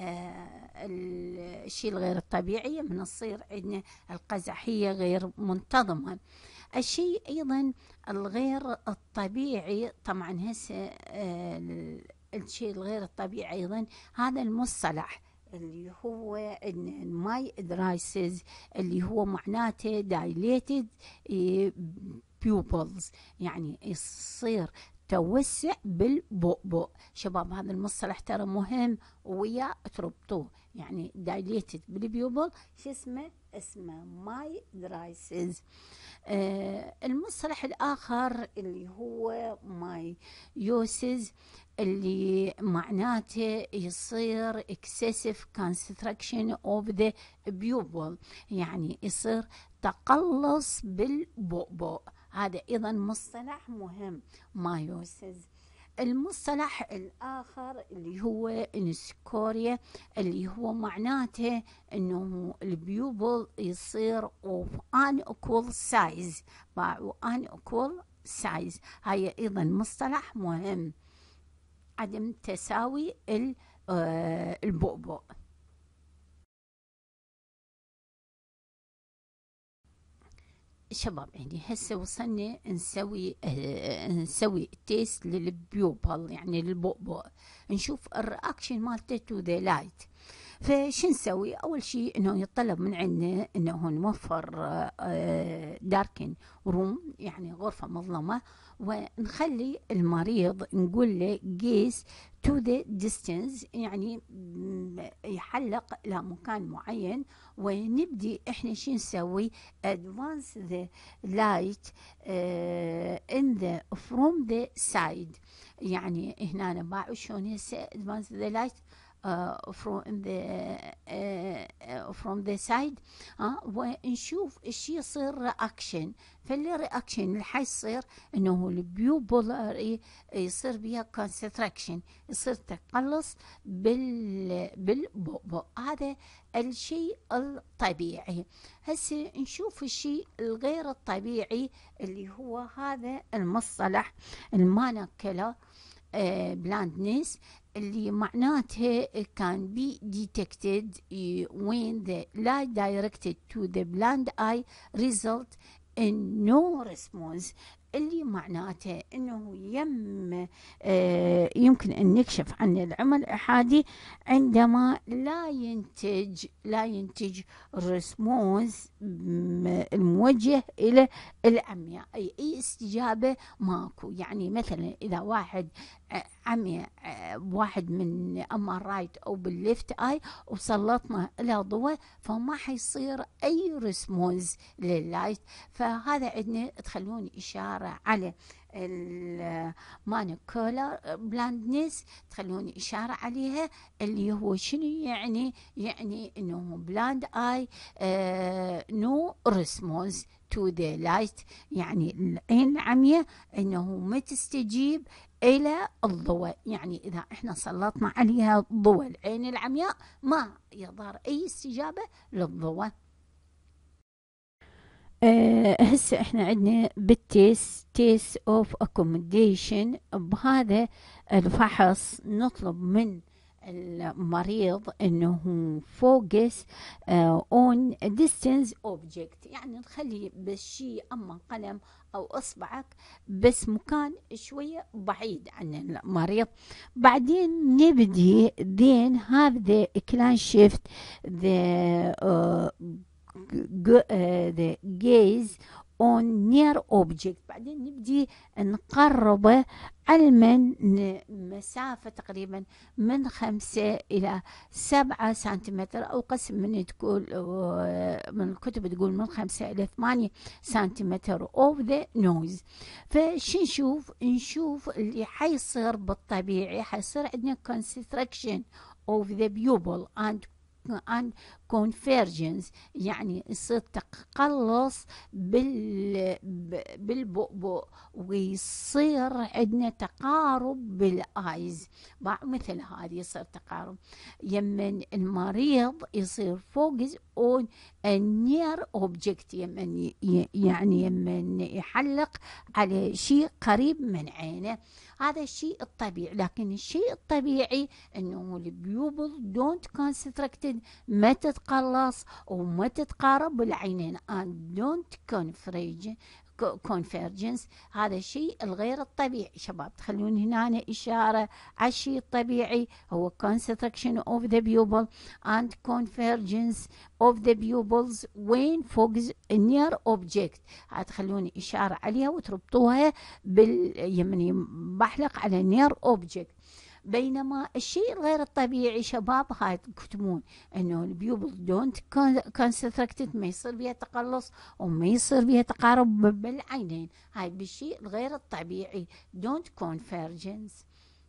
الشيء الغير الطبيعي من تصير عندنا القزحية غير منتظمة. الشيء أيضا الغير الطبيعي طبعا هسه الشيء الغير الطبيعي أيضا هذا المصطلح اللي هو الماي درايسز، اللي هو معناته دايليتد pupils، يعني يصير توسع بالبؤبؤ. شباب هذا المصطلح ترى مهم ويا تربطوه، يعني dilated بالبيوبل شو اسمه ماي درايسز. المصطلح الآخر اللي هو مايوسز، اللي معناته يصير excessive construction of the pupil، يعني يصير تقلص بالبؤبؤ. هذا أيضا مصطلح مهم مايوسز. المصطلح الآخر اللي هو انسكوريا، اللي هو معناته انه البيوبل يصير of unequal size، unequal size. هاي ايضا مصطلح مهم، عدم تساوي البؤبؤ. شباب يعني هسه وصلنا نسوي تيست للبيوبل يعني للبؤبؤ، نشوف الرياكشن مالته تو ذا لايت. فشو نسوي؟ اول شيء انه يطلب من عندنا انه نوفر داركن روم، يعني غرفه مظلمه، ونخلي المريض نقول له جيس تو ذا ديستنس، يعني يحلق الى مكان معين، ونبدي احنا شو نسوي؟ advance the light in the from the side، يعني هنا باعوا شلون هسه advance the light from the side. ونشوف الشيء يصير رياكشن. فاللي رياكشن اللي حيصير انه البيوبولار يصير بيها كونستراكشن، يصير تقلص بالبؤبؤ. هذا الشيء الطبيعي. هسه نشوف الشيء الغير الطبيعي اللي هو هذا المصطلح المانوكيولار blindness، اللي معناته can be detected when the light directed to the blind eye result in no response. اللي معناته انه يمكن ان نكشف عن العمى الاحادي عندما لا ينتج ريسبونس الموجه الى العمياء، اي استجابه ماكو. يعني مثلا اذا واحد عمي، واحد من اما الرايت او بالليفت اي وسلطنا له ضوء، فما حيصير اي ريسبونس لللايت. فهذا عندنا تخلوني اشاره على المانوكولار بلاندنس، تخلوني اشاره عليها اللي هو شنو يعني انه بلاند اي نو ريسبونس تو ذا لايت، يعني العين العمياء انه ما تستجيب الى الضوء. يعني اذا احنا سلطنا عليها ضوء العين العمياء ما يظهر اي استجابه للضوء. هسه احنا عندنا بالتيست اوف اكوموديشن. بهذا الفحص نطلب من المريض انه فوكس اون ديستنس اوبجكت، يعني نخلي بالشيء اما قلم او اصبعك بس مكان شويه بعيد عن المريض. بعدين نبدي then have the client shift the gaze on near object. بعدين نبدي نقربه علما مسافة تقريبا من 5 إلى 7 سنتيمتر، أو قسم من تقول من الكتب تقول من 5 إلى 8 سنتيمتر of the nose. فش نشوف اللي حيصير بالطبيعي. حيصير عندنا constriction of the pupil and convergence، يعني يصير تقلص بالبؤبؤ، ويصير عندنا تقارب بالايز. مثل هذه يصير تقارب. يمن المريض يصير فوكس اون نير اوبجكت، يعني يمن يحلق على شيء قريب من عينه. هذا الشيء الطبيعي. لكن الشيء الطبيعي انه البيوبل دونت كونستراكتد، ما تتقلص وما تتقارب بالعينين and don't convergence. هذا الشيء الغير الطبيعي. شباب تخلون هنا إشارة على الشيء الطبيعي هو constriction of the pupil and convergence of the pupils when focused near object. هتخلوني إشارة عليها وتربطوها يمني بحلق على near object. بينما الشيء الغير الطبيعي شباب هاي تكتبون انه البيوبل دونت كونستراكتد، ما يصير بها تقلص وما يصير بها تقارب بالعينين. هاي بالشيء الغير الطبيعي دونت كونفرجنس.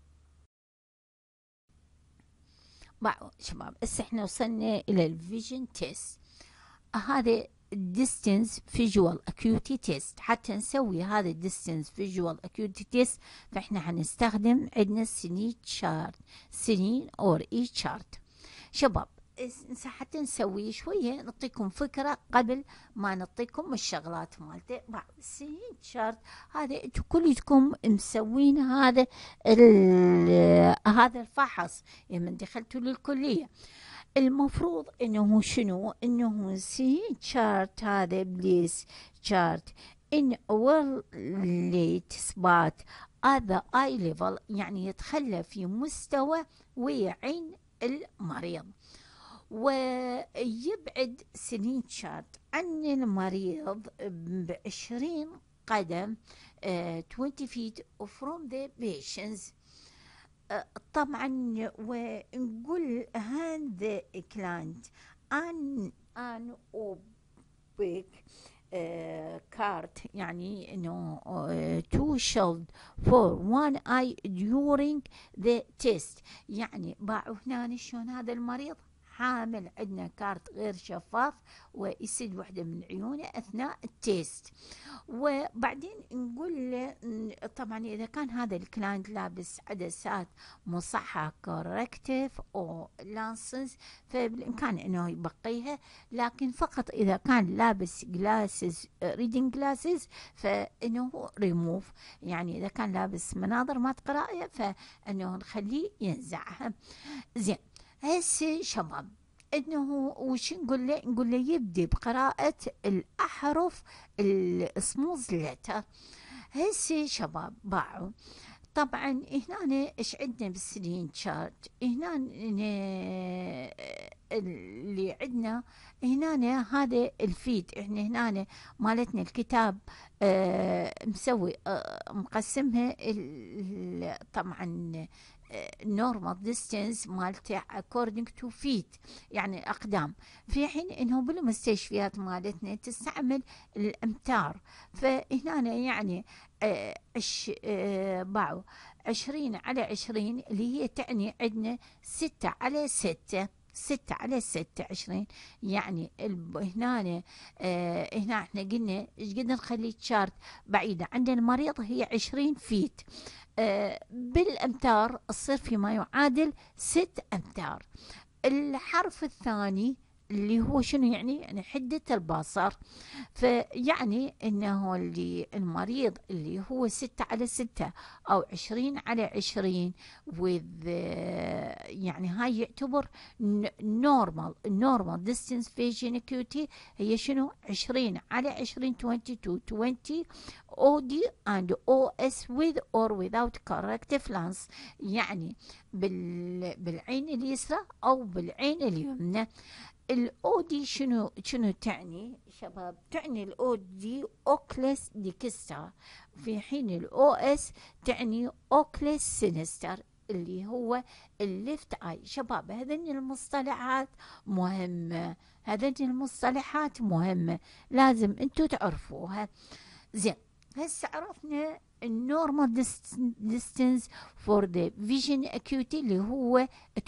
شباب هسه احنا وصلنا الى الفيجن تيست. هذا distance visual acuity test. حتى نسوي هذا distance visual acuity test فاحنا حنستخدم عندنا سنين or e chart. شباب حتى نسوي شوية نعطيكم فكرة قبل ما نعطيكم الشغلات مالته. بعد السنين شارت هذا انتم كلكم مسوين هذا الفحص من دخلتوا للكلية. المفروض انه شنو، انه سي شارت هذا بليس شارت in late spot at the eye level، يعني يتخلى في مستوى وعين المريض، ويبعد سنين شارت عن المريض ب20 قدم 20 feet from the patients. طبعا ونقول هذا كلاينت ان اوبك كارت يعني انه two shield for one eye during the test. يعني باعوا هنا شلون هذا المريض حامل عندنا كارت غير شفاف ويسد وحده من عيونه اثناء التيست. وبعدين نقول له طبعا اذا كان هذا الكلاينت لابس عدسات مصححه كوركتيف او لانسز فبالامكان انه يبقيها، لكن فقط اذا كان لابس جلاسز ريدنج جلاسز فانه ريموف، يعني اذا كان لابس مناظر مات قراءه فانه نخليه ينزعها. زين هسه شباب انه وش نقول له؟ نقول له يبدي بقراءة الاحرف السموز لتر. هسه شباب باعوا طبعا هنا ايش عندنا بالسلين شارت هنا اللي عندنا هنا هذا الفيد. احنا هنا مالتنا الكتاب مسوي مقسمها طبعا normal distance مالته according to feet يعني أقدام، في حين إنه بالمستشفيات مالتنا تستعمل الأمتار. فهنا يعني باعوا 20/20 اللي هي تعني عندنا 6/6 6/6 20. يعني هنا هنا احنا قلنا ايش قد نخلي الشارت بعيدة عند المريض هي 20 فيت، بالأمتار تصير فيما يعادل 6 أمتار. الحرف الثاني اللي هو شنو يعني حدة البصر، فيعني انه اللي المريض اللي هو 6/6 او 20/20 with يعني هاي يعتبر normal distance vision acuity هي شنو 20/20 22/20 OD and OS with or without corrective lens، يعني بالعين اليسرى او بالعين اليمنى. الاو دي شنو تعني شباب؟ تعني الاو دي اوكلس ديكستر، في حين الاو اس تعني اوكلس سينستر اللي هو الليفت اي. شباب هذين المصطلحات مهمة، هذين المصطلحات مهمة لازم انتو تعرفوها. زين هسه عرفنا النورمال ديستنس فور ذا فيجن اكيوتي اللي هو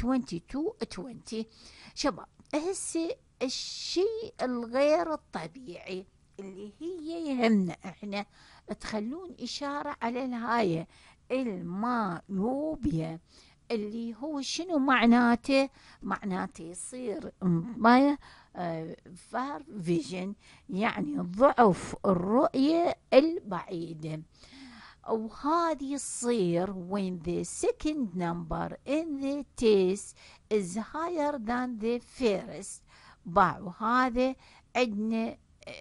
22/20. شباب هسه الشيء الغير الطبيعي اللي هي يهمنا احنا تخلون اشارة على الهاية المايوبيا اللي هو شنو معناته؟ معناته يصير ما فار فيجن يعني ضعف الرؤية البعيدة، وهذه يصير when the second number in the test is higher than the first. باعوا هذا عندنا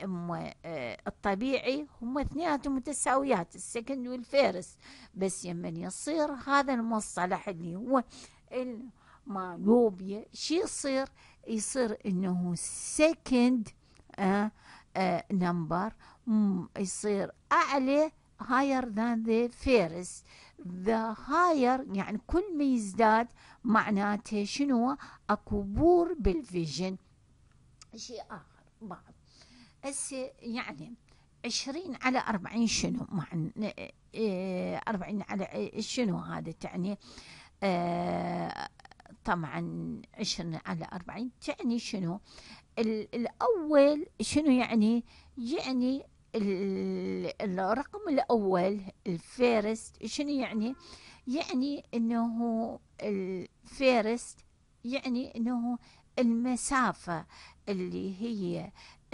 الطبيعي هم اثنيناتهم متساويات السكند والفيرست، بس يمن يصير هذا المصطلح اللي هو المايوبيا شي يصير انه second number يصير اعلى higher than the first. the higher يعني كل ما يزداد معناته شنو؟ اكو بور بالفيجن. شيء اخر بعض هسه يعني 20/40 شنو؟ مع 40 شنو هذا تعني؟ طبعا 20/40 تعني شنو؟ الأول شنو يعني؟ يعني الرقم الأول الفيرست شنو يعني؟ يعني إنه الفيرست يعني إنه المسافة اللي هي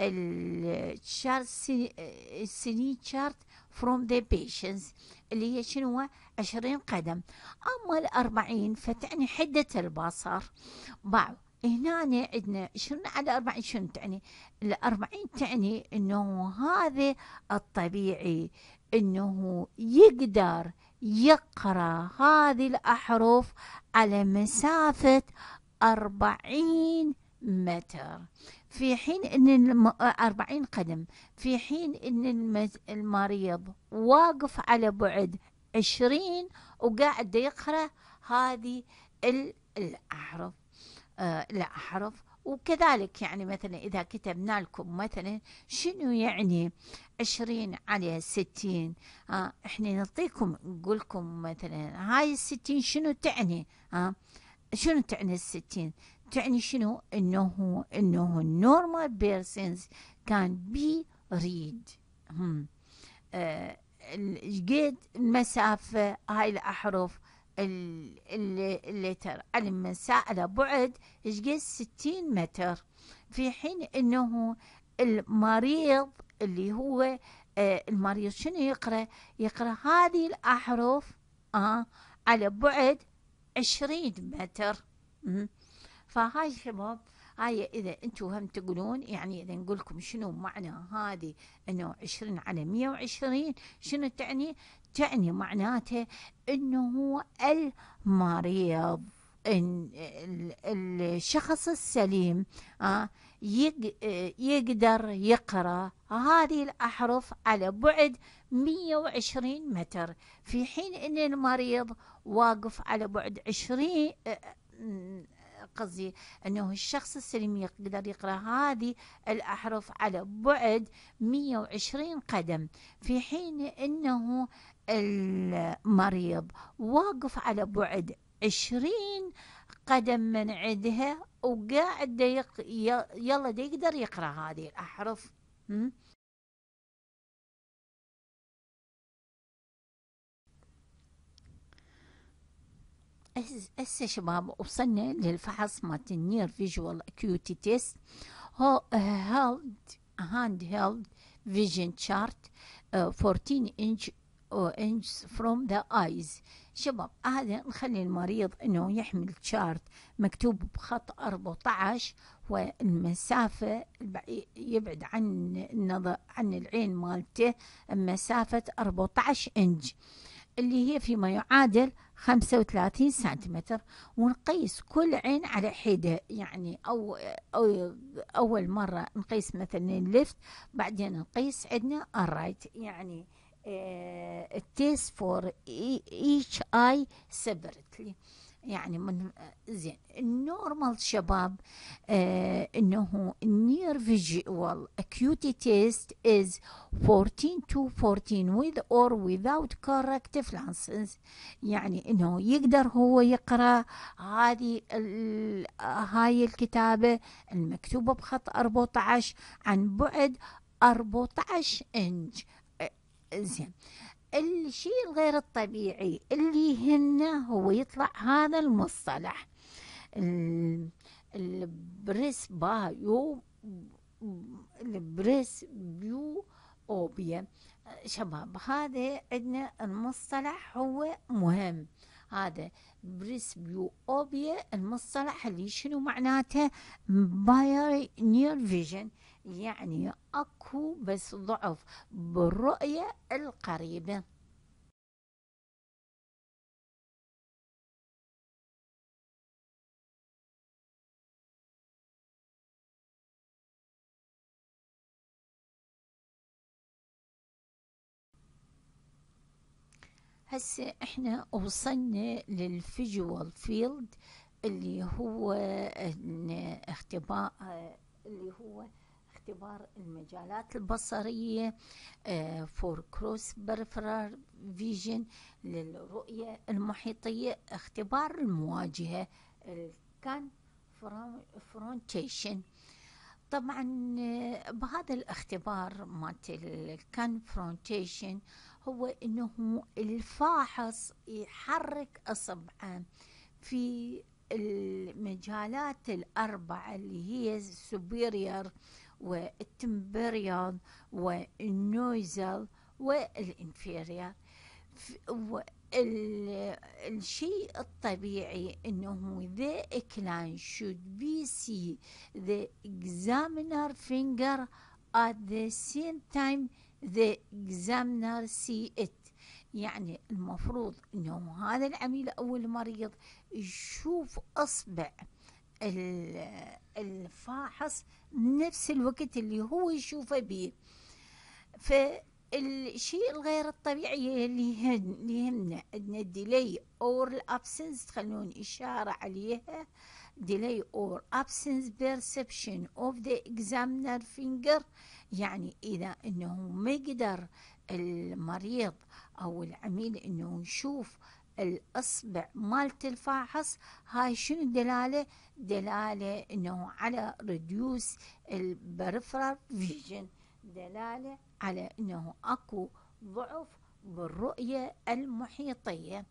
السنين شارت from the patients اللي هي شنو 20 قدم. أما 40 فتعني حدة البصر. بعض هنا عندنا 20/40 شنو تعني؟ 40 تعني انه هذا الطبيعي انه يقدر يقرأ هذه الأحرف على مسافة 40 متر، في حين ان 40 قدم، في حين ان المريض واقف على بعد 20 وقاعد يقرأ هذه الأحرف. الأحرف وكذلك يعني مثلا إذا كتبنا لكم مثلا شنو يعني 20/60، إحنا نعطيكم نقولكم مثلا هاي 60 شنو تعني. شنو تعني 60؟ تعني شنو؟ إنه normal persons can be read. قد المسافة هاي الأحرف الليتر على المسافة بعد قد 60 متر، في حين إنه المريض اللي هو المريض شنو يقرأ؟ يقرأ هذه الأحرف على بعد 20 متر. فهاي شباب، هاي إذا أنتم هم تقولون يعني إذا نقول لكم شنو معنى هذه إنه 20/120 شنو تعني؟ تعني معناته إنه هو المريض، إن الشخص السليم يقدر يقرأ هذه الأحرف على بعد 120 متر، في حين إن المريض واقف على بعد 20، قصدي أنه الشخص السليم يقدر يقرأ هذه الأحرف على بعد 120 قدم، في حين أنه المريض واقف على بعد 20 قدم من عندها وقاعد يلا يقدر يقرأ هذه الأحرف. هسه شباب وصلنا للفحص مالت النير فيجوال اكيوتي تيست. هاند هيلد فيجن شارت 14 inch from the eyes. شباب هذا نخلي المريض انه يحمل شارت مكتوب بخط 14 والمسافة يبعد عن النظر عن العين مالته مسافة 14 انش اللي هي فيما يعادل 35 سنتيمتر، ونقيس كل عين على حدة. يعني أول مرة نقيس مثلا الليفت، بعدين نقيس عندنا الرايت، يعني التيست فور each eye separately. يعني من زين النورمال شباب انه near visual acuity test is 14 to 14 with or without corrective lenses. يعني انه يقدر هو يقرا هاي الكتابة المكتوبة بخط 14 عن بعد 14 انش. زين الشيء الغير الطبيعي اللي هنا هو يطلع هذا المصطلح البريس بيو أوبيا. شباب هذا عندنا المصطلح هو مهم، هذا بريس بيو أوبيا المصطلح اللي شنو معناته؟ باير نير فيجن، يعني اكو بس ضعف بالرؤية القريبة. هسه احنا وصلنا للفيجوال فيلد اللي هو اختبار اللي هو اختبار المجالات البصرية فور كروس بريفرال فيجن للرؤية المحيطية، اختبار المواجهة الكونفرونتيشن. طبعا بهذا الاختبار مالت الكونفرونتيشن هو انه الفاحص يحرك اصبعه في المجالات الأربعة اللي هي السوبيريور والتمبريال والنويزل والانفيريور. الشيء الطبيعي انه the client should be see the examiner finger at the same time the examiner see it. يعني المفروض انه هذا العميل او المريض يشوف اصبع الفاحص نفس الوقت اللي هو يشوفه به. فالشيء الغير الطبيعي اللي يهمنا عندنا الديلي او الابسنس، تخلون اشاره عليها delay or absence perception of the examiner finger، يعني إذا إنه ما يقدر المريض أو العميل إنه يشوف الإصبع مالت الفاحص، هاي شنو دلالة؟ دلالة إنه على reduce البريفرال فيجن، دلالة على إنه أكو ضعف بالرؤية المحيطية.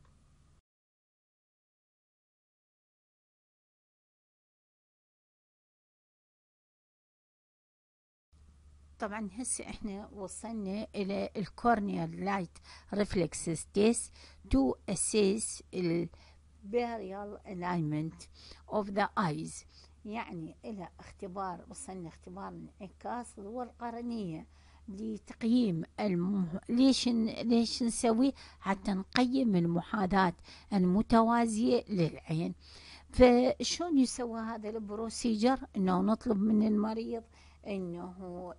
طبعا هسه احنا وصلنا الى الكورنيال لايت ريفلكسز تيست to assess الباريال alignment of the eyes، يعني الى اختبار، وصلنا اختبار انعكاس الضوء القرنية لتقييم ليش نسوي؟ حتى نقيم المحاذاة المتوازية للعين. فشون يسوى هذا البروسيجر؟ انه نطلب من المريض انه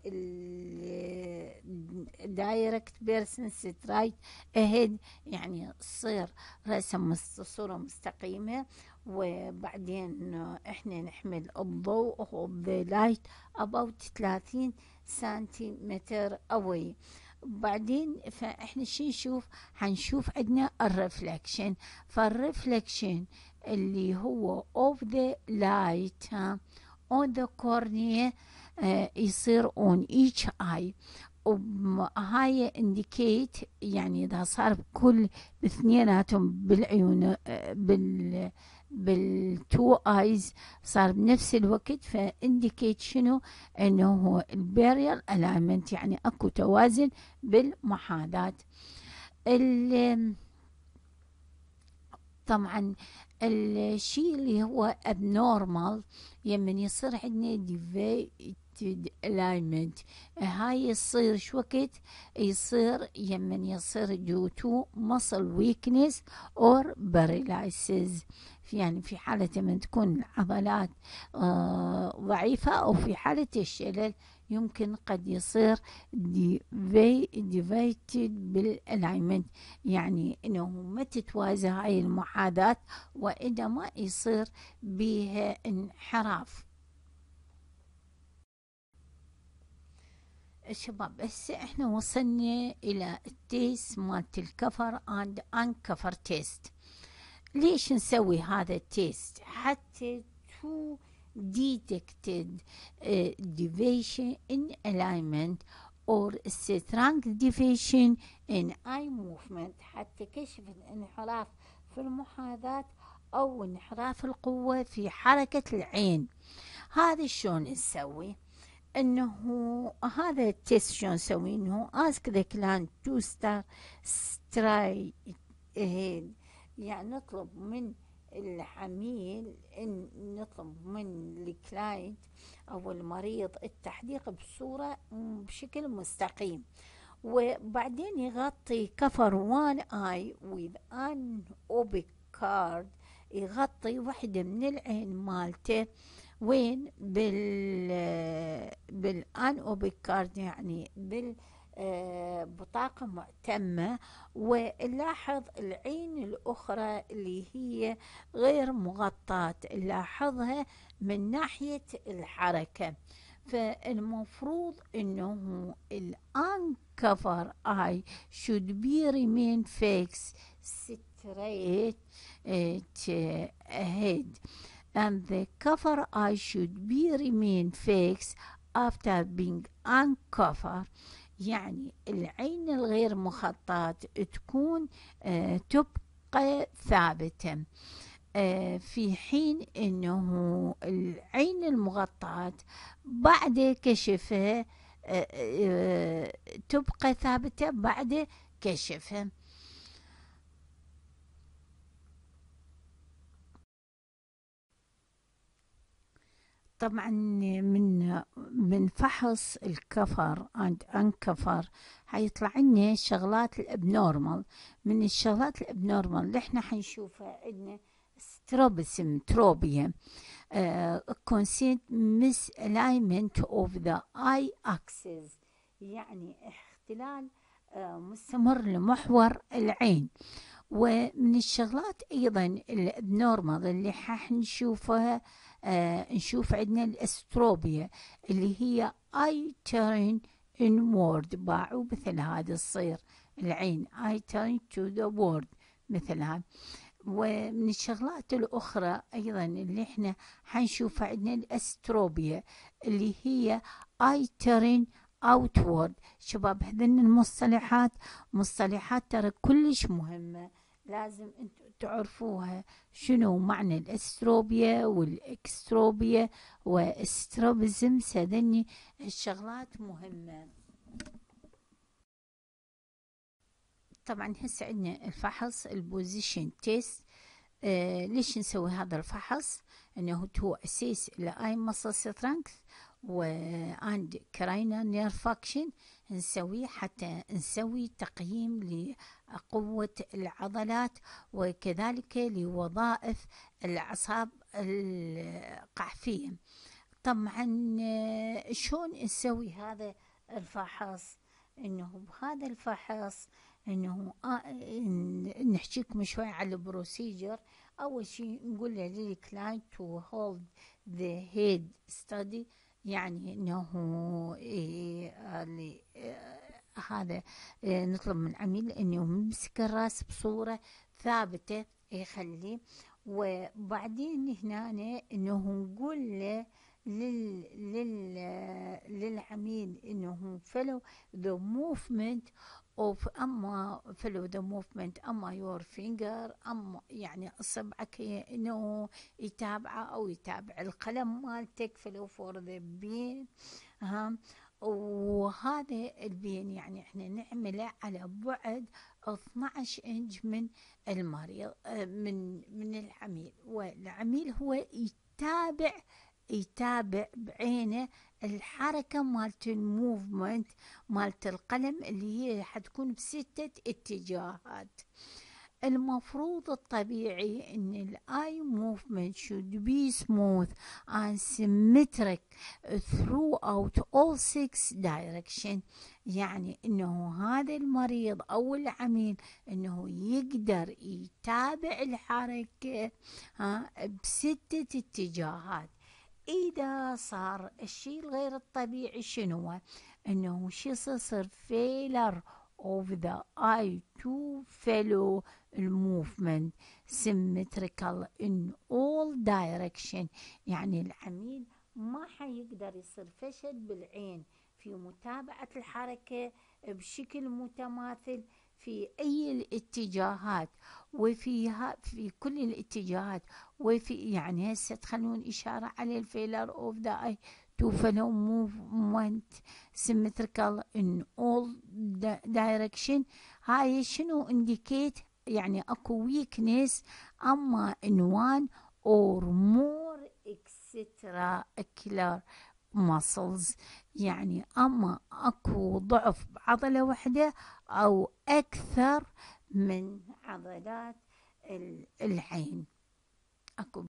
الدايركت بيرسون سترايت اهيد، يعني تصير رسم صورة مستقيمة، وبعدين احنا نحمل الضوء او لايت about 30 سنتيمتر away. بعدين فاحنا شو نشوف؟ حنشوف عندنا الرفلكشن، فالرفلكشن اللي هو of the light on the cornea يصير on each eye، وهاي indicate يعني إذا صار بكل باثنيناتهم بالعيون بالتو ايز صار بنفس الوقت، فانديكيت شنو؟ انه هو الباريال الاينمنت، يعني اكو توازن بالمحاذاة. طبعا الشيء اللي هو abnormal يمن يصير عندنا deviated alignment، هاي يصير شو وقت؟ يصير يمن يصير due to muscle weakness or paralysis، يعني في حالة من تكون العضلات ضعيفة، أو في حالة الشلل يمكن قد يصير deviated بالالاينمنت، يعني انه ما تتوازى هاي المحاذاة، وإنما يصير بها انحراف. شباب هسه احنا وصلنا الى التيست مالت الكفر اند انكفر تيست. ليش نسوي هذا التيست؟ حتى تو detected deviation in alignment or strength deviation in eye movement، حتى كشف الانحراف في المحاذاة أو انحراف القوة في حركة العين. هذا شلون نسوي؟ انه هذا التست شلون نسوي؟ انه ask the client to start straight ahead، يعني نطلب من العميل، ان نطلب من الكلاينت او المريض التحديق بصورة بشكل مستقيم، وبعدين يغطي كفر وان اي with an oblique card، يغطي واحدة من العين مالته وين؟ بالان اوبيك كارد، يعني بطاقة معتمة، ونلاحظ العين الأخرى اللي هي غير مغطاة نلاحظها من ناحية الحركة. فالمفروض انه الانكفر اي should be remain fixed straight ahead and the cover eye should be remain fixed after being uncovered، يعني العين الغير مخطاة تكون تبقى ثابتة، في حين انه العين المغطاة بعد كشفها تبقى ثابتة بعد كشفها. طبعا من فحص الكفر اند انكفر حيطلع لنا شغلات الابنورمال. من الشغلات الابنورمال اللي احنا حنشوفها عندنا ستروبسم تروبيا، consent misalignment of the eye axis، يعني اختلال مستمر لمحور العين، ومن الشغلات أيضا النورمال اللي حنشوفها نشوف عندنا الاستروبيا اللي هي اي تيرن inward، باعوا مثل هذا تصير العين I turn to the word مثل هذا. ومن الشغلات الأخرى أيضا اللي احنا حنشوفها عندنا الأستروبيا اللي هي I turn outward. شباب هذين المصطلحات مصطلحات ترى كلش مهمة، لازم انتم تعرفوها شنو معنى الاستروبيا والاكستروبيا واستروبزم. هذني الشغلات مهمة. طبعا هسه عندنا الفحص البوزيشن تيست. ليش نسوي هذا الفحص؟ انه هو اساس الاي مسل سترينث وعند كراينا نيرف فاكشن، نسويه حتى نسوي تقييم لقوة العضلات وكذلك لوظائف الأعصاب القعفية. طبعا شلون نسوي هذا الفحص؟ انه بهذا الفحص انه نحكيكم شوي على البروسيجر. اول شيء نقول له للكلاينت تو هولد ذا هيد ستدي، يعني انه هذا نطلب من العميل انه يمسك الراس بصورة ثابتة يخليه. وبعدين هنا انه نقول له للعميل انه follow the movement of follow the movement your finger، يعني اصبعك انه يتابعه او يتابع القلم مالتك follow for the bean. وهذا البين يعني احنا نعمله على بعد 12 انش من المريض من العميل، والعميل هو يتابع بعينه الحركة مالت الموفمنت مالت القلم اللي هي حتكون بستة اتجاهات. المفروض الطبيعي ان الاي موفمنت should be smooth and symmetric throughout all 6 direction، يعني انه هذا المريض او العميل انه يقدر يتابع الحركة بستة اتجاهات. اذا صار الشيء الغير الطبيعي شنو؟ انه شي يصير failure of the eye to follow movement symmetrical in all direction، يعني العميل ما حيقدر يصير فشل بالعين في متابعة الحركة بشكل متماثل في أي الاتجاهات في كل الاتجاهات. وفي يعني هسه تخلون إشارة على الفيلر of the eye to follow movement symmetrical in all direction. هاي شنو indicate؟ يعني اكو weakness اما in one or more extraocular muscles، يعني اما اكو ضعف بعضلة واحدة او اكثر من عضلات العين. اكو